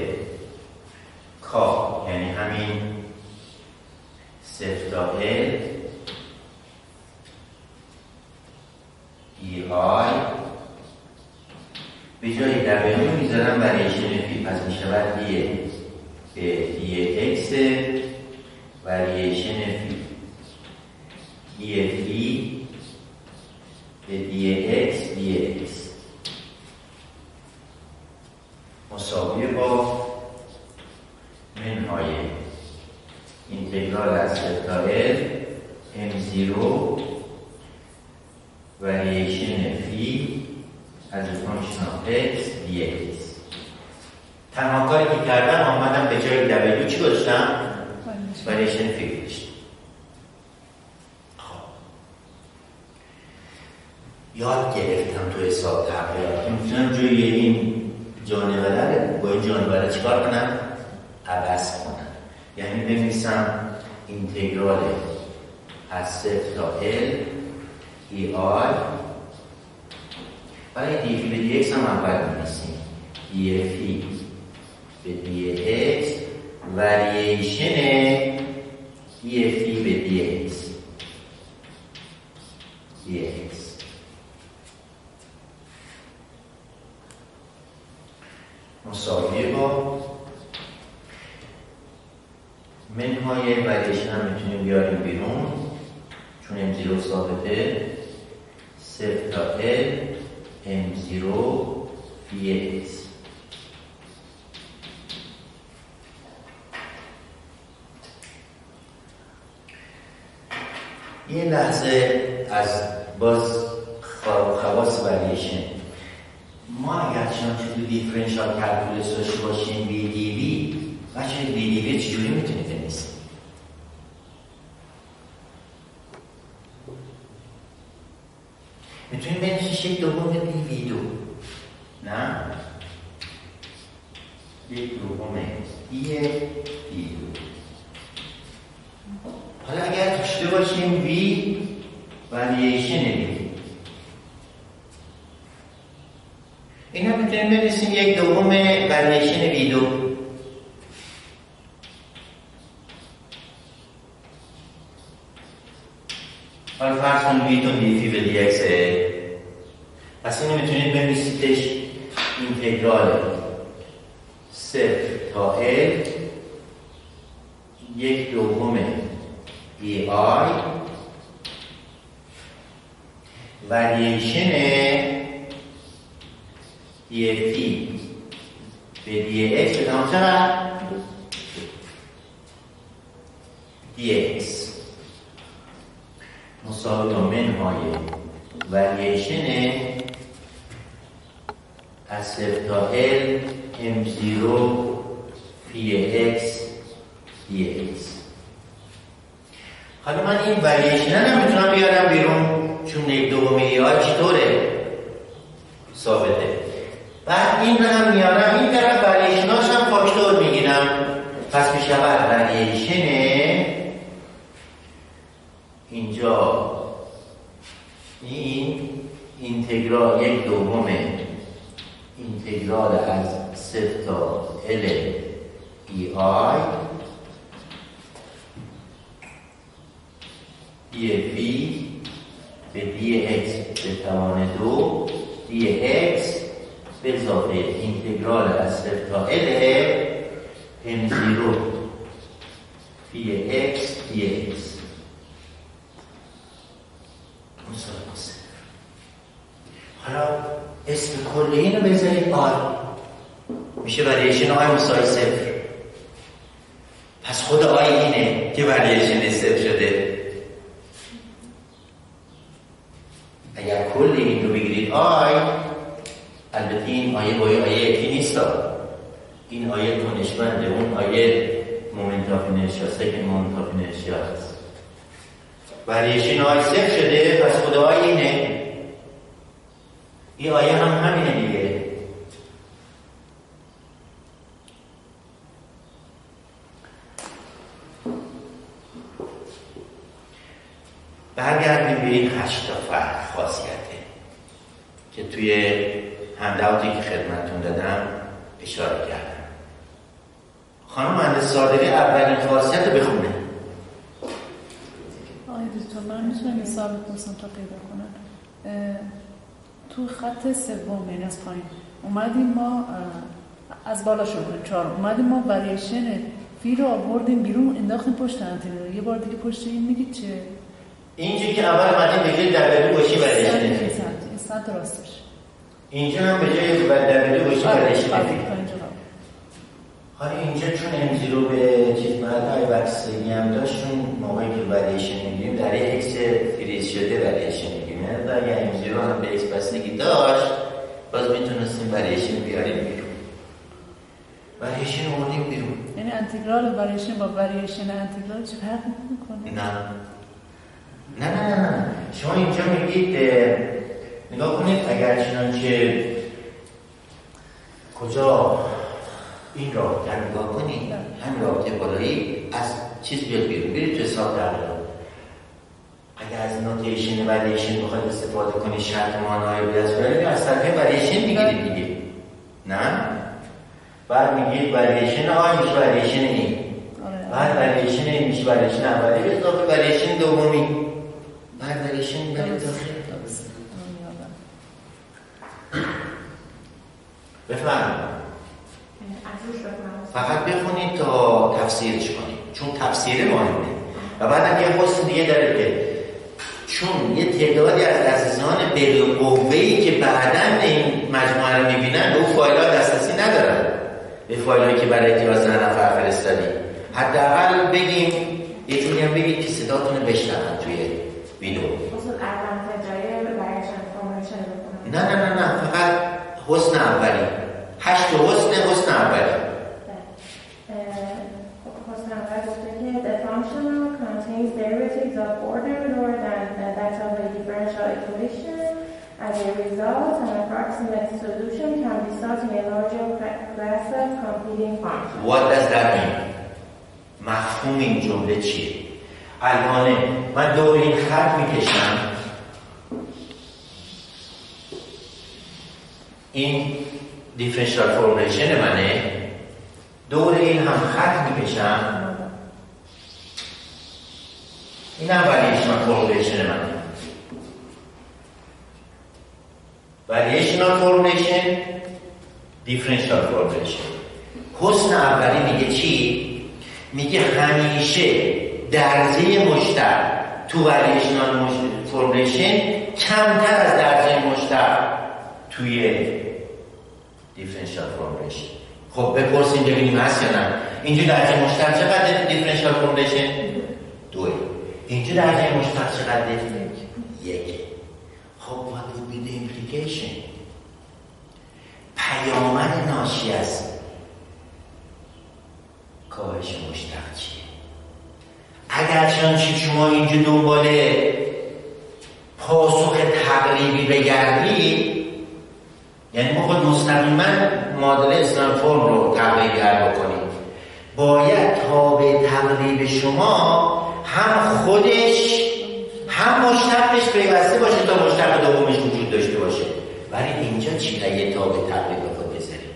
کا یعنی همین صفر تا ال ای آی به جای دبلیو میذارم وریشن فی، پس میشود دی به دی اکس وریشن فی دی فی به دی اکس دی اکس مساوی با منهای اینتگرال از صفر تا ال ام زیرو وریشن فی از فانکشن آف اکس دی اکس. تنها کاری که کردم آمدم به جای دبلیو چی گذاشتم؟ وریشن فی گذاشتم. خب یاد گرفتم تو حساب تغییرات میتونم جای این جانوره با این جانوره چیکار کنم؟ عوض کنم. یعنی بنویسم اینتگرال از صفر تا ال ای آی برای دی فی به دی اکس هم اول می‌نویسیم دی فی به دی اکس وریشن دی فی به دی اکس دی اکس مساوی با منهای وریشن هم میتونیم بیاریم بیرون چون ام زیرو ثابته صفر تا ال ام زیرو فی اکس یه لحظه از باز خواص وریشن، ما اگر چنانچه تو دیفرنشال کلکولس داشته باشیم وی دی وی، بچه وی دی وی چجوری میتونید بنویسید؟ میتونید بنویسید یک دوم وی وی دو، نه؟ یک دوم ای وی دو. حالا اگر داشته باشیم وی وریشن وی، این هم میتونیم بنویسیم یک دوم وریشن وی دو. حالا فرض کنید وی تون دی فی به دی اکسه، پس اینو میتونید بنویسیدش اینتگرال صفر تا ال یک دوم ای آی وریشن دی فی به دی اکس به تمام چقدر؟ دی اکس مساوی با منهای وریشن از صفر تا ال ام زیرو فی اکس دی اکس. حالا من این وریشن هم میتونم بیارم بیرون، چون یک دوم ای آی چطوره؟ ثابته. بعد این رو هم میارم این طرف وریشناش هم فاکتور میگیرم، پس میشود وریشن اینجا این اینتگرال یک دوم اینتگرال از صفر تا ال ای آی دی وی به دی اکس به توان دو دی اکس به اضافه اینتگرال از صفر تا ال ام زیرو فی اکس دی اکس مساوی با صفر. حالا اسم کلی اینو بذارید آی، میشه وریشن آی مساوی صفر. پس خود آی اینه که وریشن صفر شده. اگر کلی این رو بگیرید آی، البته این آیه باید آیه یکی نیست، این آیه کنشمنده، اون آیه مومنت آف اینرشیا، سکند مومنت آف اینرشیا هست. وریشن آی صفر شده، پس خود آی اینه. این آیه هم همینه دیگه. برگردیم به این هشتا فرق خاصیته که توی هنداوتی که خدمتتون دادم اشاره کردم. خانم مهندس صادقی اولین خاصیت رو بخونه. آقای دکتر من میتونم مثال بپرسم تا پیدا کنم. تو خط سوم یعنی از پایین اومدیم ما از بالا شروع کنیم چهار، اومدیم ما وریشن فی رو آوردیم بیرون انداختیم پشت انتگرال. یه بار دیگه پشت این میگید چه؟ اینجا که اول اومدیم بگید دبلیو باشی وریشن فی، این سمت راستش. اینجا هم به جای دبلیو باشی وریشن فی. حالا اینجا چون ام زیرو به چیز مرد های بکسگی هم داشت، چون موقعی که وریشن میگیم در یک اکس فریز شده وریشن میگیم، یعنی در اگر ام زیرو هم به اکس بستگی داشت باز میتونستیم وریشن بیاریم بیرون. وریشن آوردیم بیرون. یعنی انتگرال وریشن با وریشن انتگرال چه فرق میکنه؟ نه نه نه نه شما اینجا میگید نگاه کنید، اگر چنانچه کجا این رابطه رو نگاه کنید، همین رابطه بالایی از چیز بیاد بیرون، برید تو حساب درجا. اگر از نوتیشن وریشن بخواید استفاده کنید شرط مانایی به دست بیارید، از طرف وریشن میگیرید دیگه، نه؟ بعد میگید وریشن آی میشه وریشن این، بعد وریشن این میشه وریشن اولی به اضافه وریشن دومی، بعد وریشن برید داخل. بفرمایید. فقط بخونید تا تفسیرش کنید، چون تفسیر مهمه. و بعد هم یه حسن دیگه داره که چون یه تعدادی از عزیزان بالقوه‌ای که بعداً این مجموعه رو میبینن به اون فایل‌ها دسترسی ندارن، به فایل‌هایی که برای کلاس نفر فرستادیم. حداقل بگیم یه جوری هم بگید که صداتون رو بشنون توی اولی. هشت حسن حسن اولی. حسن اول گفته که the functional contains derivatives of order lower than that of a differential equation. As a result, an approximate solution can be sought in a larger class of competing functions. What does that mean? مفهوم این جمله چیه؟ الان من دور این خط میکشم، این دیفرنشیال فرمولیشن منه، دور این هم خط میکشم، این هم وریشنال فرمولیشن منه. وریشنال فرمولیشن، دیفرنشیال فرمولیشن. حسن اولی میگه چی؟ میگه همیشه درجه مشترک تو وریشنال فرمولیشن کمتر از درجه مشترک توی دیفرنشیال فرمولیشن. خب بپرسیم ببینیم هست یا نه. اینجا درجه مشترک چقدر دیفرنشیال فرمولیشن؟ دوه. اینجا درجه مشترک چقدر؟ یک. خب what would be the implication؟ پیامد ناشی از کاهش مشترک چیه؟ اگر چنانچه شما اینجا دنبال پاسخ تقریبی بگردید، یعنی ما خود مستقیما معادله اسلام فرم رو تقریبی حل بکنید، باید تابع تقریب شما هم خودش هم مشتقش پیوسته باشه تا مشتق دومش وجود داشته باشه. ولی اینجا چی؟ اگه تابع تقریب خود بذارید،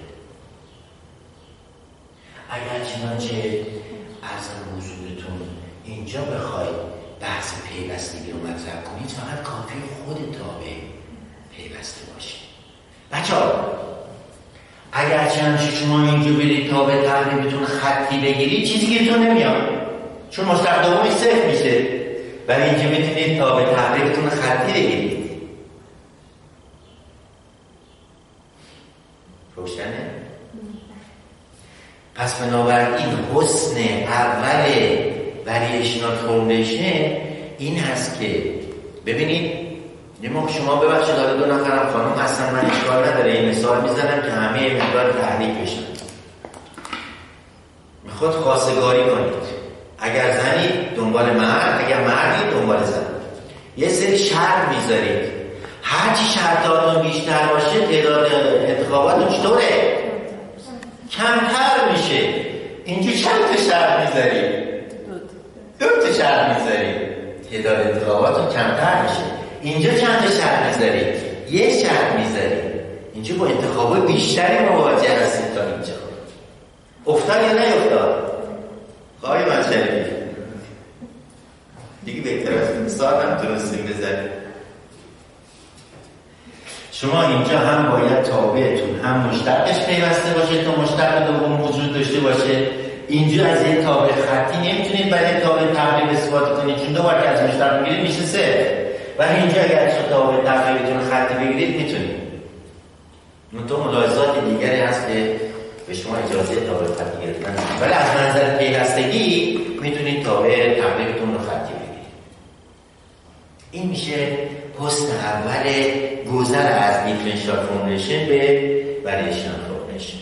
اگر چنانچه عرض حضورتون اینجا بخواید بحث پیوستگی رو مطرح کنید، فقط کافی خود تابع پیوسته باشه. بچه‌ها اگر چنانچه شما اینجا برید تابع تقریبتون خطی بگیرید، چیزی گیرتون نمیاد چون مشتق دومی صفر میشه، ولی اینجا میتونید تابع تقریبتون خطی بگیرید. روشنه؟ پس بنابراین حسن اول وریشنال فرمولیشن این هست که ببینید، نمو شما ببخشید حالا دو نفرم خانم هستن، من اشکال نداره این مثال میزنم که همه مقدار تحریک بشن. میخواد خواستگاری کنید، اگر زنید دنبال مرد، اگر مردید دنبال زن، یه سری شرط میذارید، هرچی شرطاتون بیشتر باشه تعداد انتخاباتون چطوره؟ کمتر میشه. اینجا چند تا شرط میذارید؟ دو تا شرط میذارید، تعداد انتخاباتون کمتر میشه. اینجا چند تا شرط میذارید؟ یه شرط میذارید. اینجا با انتخابات بیشتری مواجه هستید تا اینجا. افتاد یا نیفتاد؟ خواهی من شریف دیگه بهتر از این ساعت هم درستیم بذارید. شما اینجا هم باید تابعتون هم مشتقش پیوسته باشه تا مشتق دوم وجود داشته باشه. اینجا از یه تابع خطی نمیتونید برای تابع تقریب استفاده کنید چون دو بار که از مشتق میگیرید میشه صفر، ولی اینجا اگر از تابع تقریبتون خطی بگیرید میتونید. منتها ملاحظات دیگری هست که به شما اجازه تابع خطی گرفتن، ولی از منظر پیوستگی میتونید تابع تقریبتون رو خطی بگیرید. این میشه حسن اول گذر از دیفرنشیال فرمولیشن به وریشنال فرمولیشن.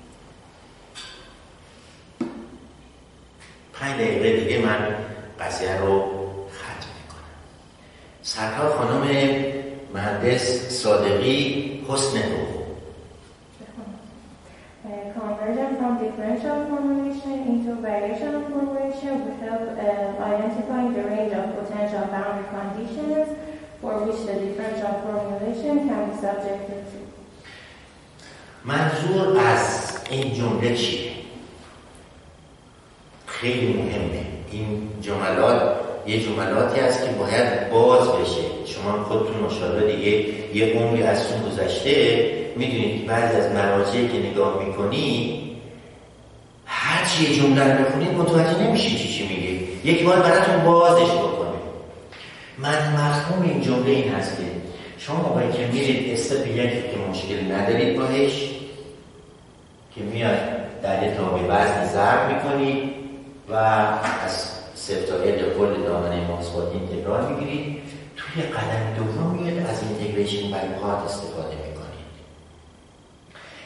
پنج دقیقه دیگه من قضیه رو ختم میکنم. سرکار خانم مهندس صادقی حسن رو Conversion from differential formulation into variational formulation will help uh, identifying the range of potential boundary conditions for which the differential formulation can be subjected to. منظور از این جمله چیه؟ خیلی مهمه. این جملات یه جملاتی هست که باید باز بشه. شما خودتون مشاهده دیگه یه عمری از اون گذشته میدونید بعضی از مراجعی که نگاه میکنی هر چی یه جمله رو بخونید متوجه نمیشید چی چی میگه. یک بار براتون بازش بکنه. من مفهوم این جمله این هست که شما موقعی که میرید استپ یکی که مشکل ندارید باهش که میاد در یه تابع وزن ضرب میکنید و از صفر تا ال کل دامنه مثبت اینتگرال میگیرید، توی قدم دوم میاد از اینتگریشن بای پارت استفاده میکنید.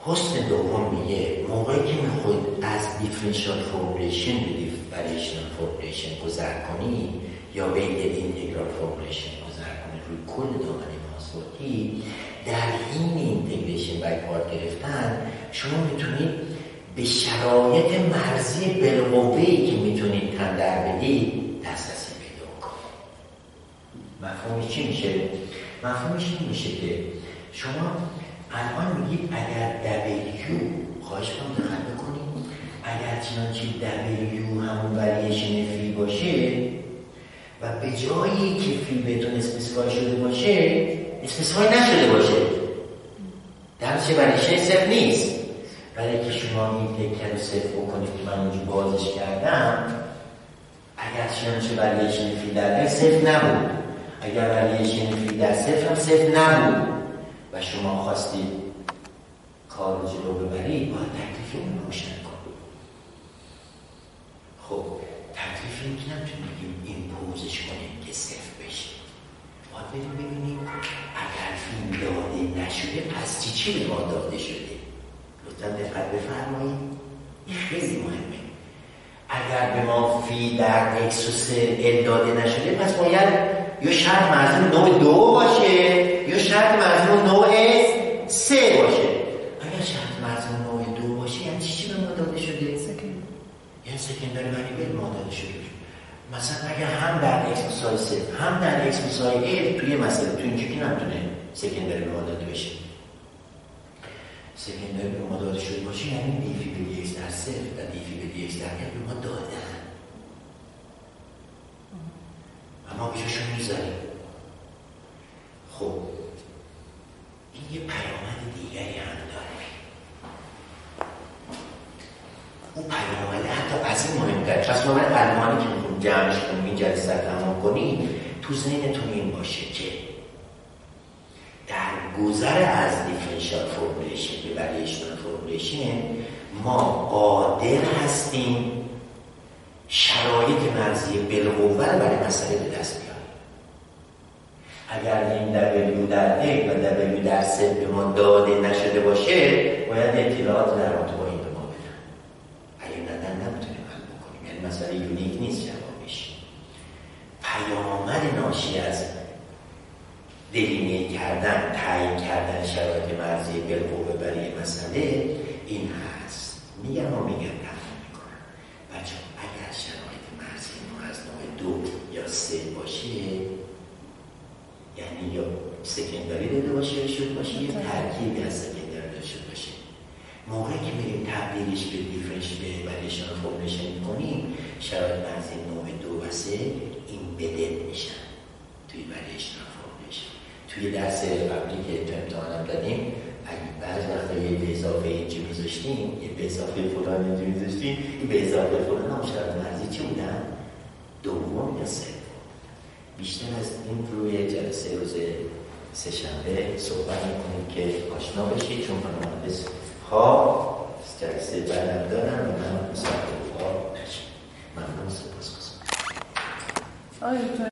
حسن دوم میگه موقعی که میخواد از دیفرنشیال فرمولیشن به دیفرنشیال فرمولیشن گذر کنی یا به اینتگرال فرمولیشن گذر کنی روی کل دامنه ماسورتی، در این اینتگریشن بای پارت گرفتن شما میتونید به شرایط مرزی بالقوه‌ای که میتونید تن در بدید دسترسی پیدا کنید. مفهومش چی میشه؟ مفهومش این میشه که شما الان میگید اگر دبلیو، خواهش کنم دقت بکنید، اگر چنانچه دبلیو همون وریشن فی باشه و به جایی که فی بهتون اسپسیفای شده باشه اسپسیفای نشده باشه، در چه وریشن صفر نیست. برای که شما این تکر رو صفر بکنید که من اونجا بازش کردم، اگر چنانچه وریشن فی در صفر نبود، اگر وریشن فی در صفر هم صفر نبود و شما خواستید کار رو جلو ببرید، باید تکلیف اون رو روشن کنید. خب تکلیف این که نمیتونیم بگیم این پوزش کنیم که صفر بشه. باید بریم ببینیم اگر فیلم داده نشده پس چی چی به ما داده شده. لطفا دقت بفرمایید، این خیلی مهمه. اگر به ما فی در اکس و سه ال داده نشده پس باید یا شرط مرزون نوع دو باشه یا شرط مرزون نوع سه باشه. اگر شرط مرزون نوع دو باشه یعنی چی چی به ما داده شده؟ سکند. یعنی سکندری وریبل ما داده شده. مثلا اگر هم در اکس مساوی صفر هم در اکس مساوی ال توی مسئله تو اینجا که نمیتونه سکندری به ما داده بشه. سکندری به ما داده شده باشه یعنی دیفی به دی اکس در صفر و دیفی به دی اکس در ال به ما دادن. اما بجاشون میذاریم. خب این یه پیامد دیگری هم داره. اون پیامد حتی از این مهمتر، پس ما باید علمانی که میخونیم جمعش کنیم این جلسه رو تمام کنیم تو ذهنتون این باشه که در گذر از دیفرنشیال فرمولیشن به وریشنال فرمولیشن ما قادر هستیم شرایط مرزی بالقوه رو برای مسئله به دست بیاریم. اگر این دبلیو در یک و دبلیو در صفر به ما داده نشده باشه باید اطلاعات در رابطه با این به ما بدن. اگر ندن نمیتونیم حل بکنیم، یعنی مسئله یونیک نیست جوابش. پیامد ناشی از دلیمیت کردن، تعیین کردن شرایط مرزی بالقوه برای مسئله این هست. میگم و میگم تفاهم میکنم بچه اگر شرایط مرزی ما از نوع دو یا سه باشه یعنی یا سکندری داده باشه یا شد باشه یا ترکیبی از سکندری داده شد باشه، موقعی که میریم تبدیلش به دیفرنش به وریشنال فرمولیشن میکنیم شرایط مرزی نوع دو و سه ایمبدد میشن توی وریشنال فرمولیشن. توی درس قبلی که تو امتحانم دادیم اگه بعض وقتا یه به اضافه اینجا میذاشتیم یه به اضافه فلان اینجا میذاشتیم یه به اضافه فلان هم شرایط مرزی چی بودن؟ دوم یا سوم. بیشتر از این روی جلسه روز سه شنبه صحبت میکنیم که آشنا بشید، چون من مهندس ها جلسه بعدم دارم و من مصاحبه ها نشید. ممنون، سپاسگزارم.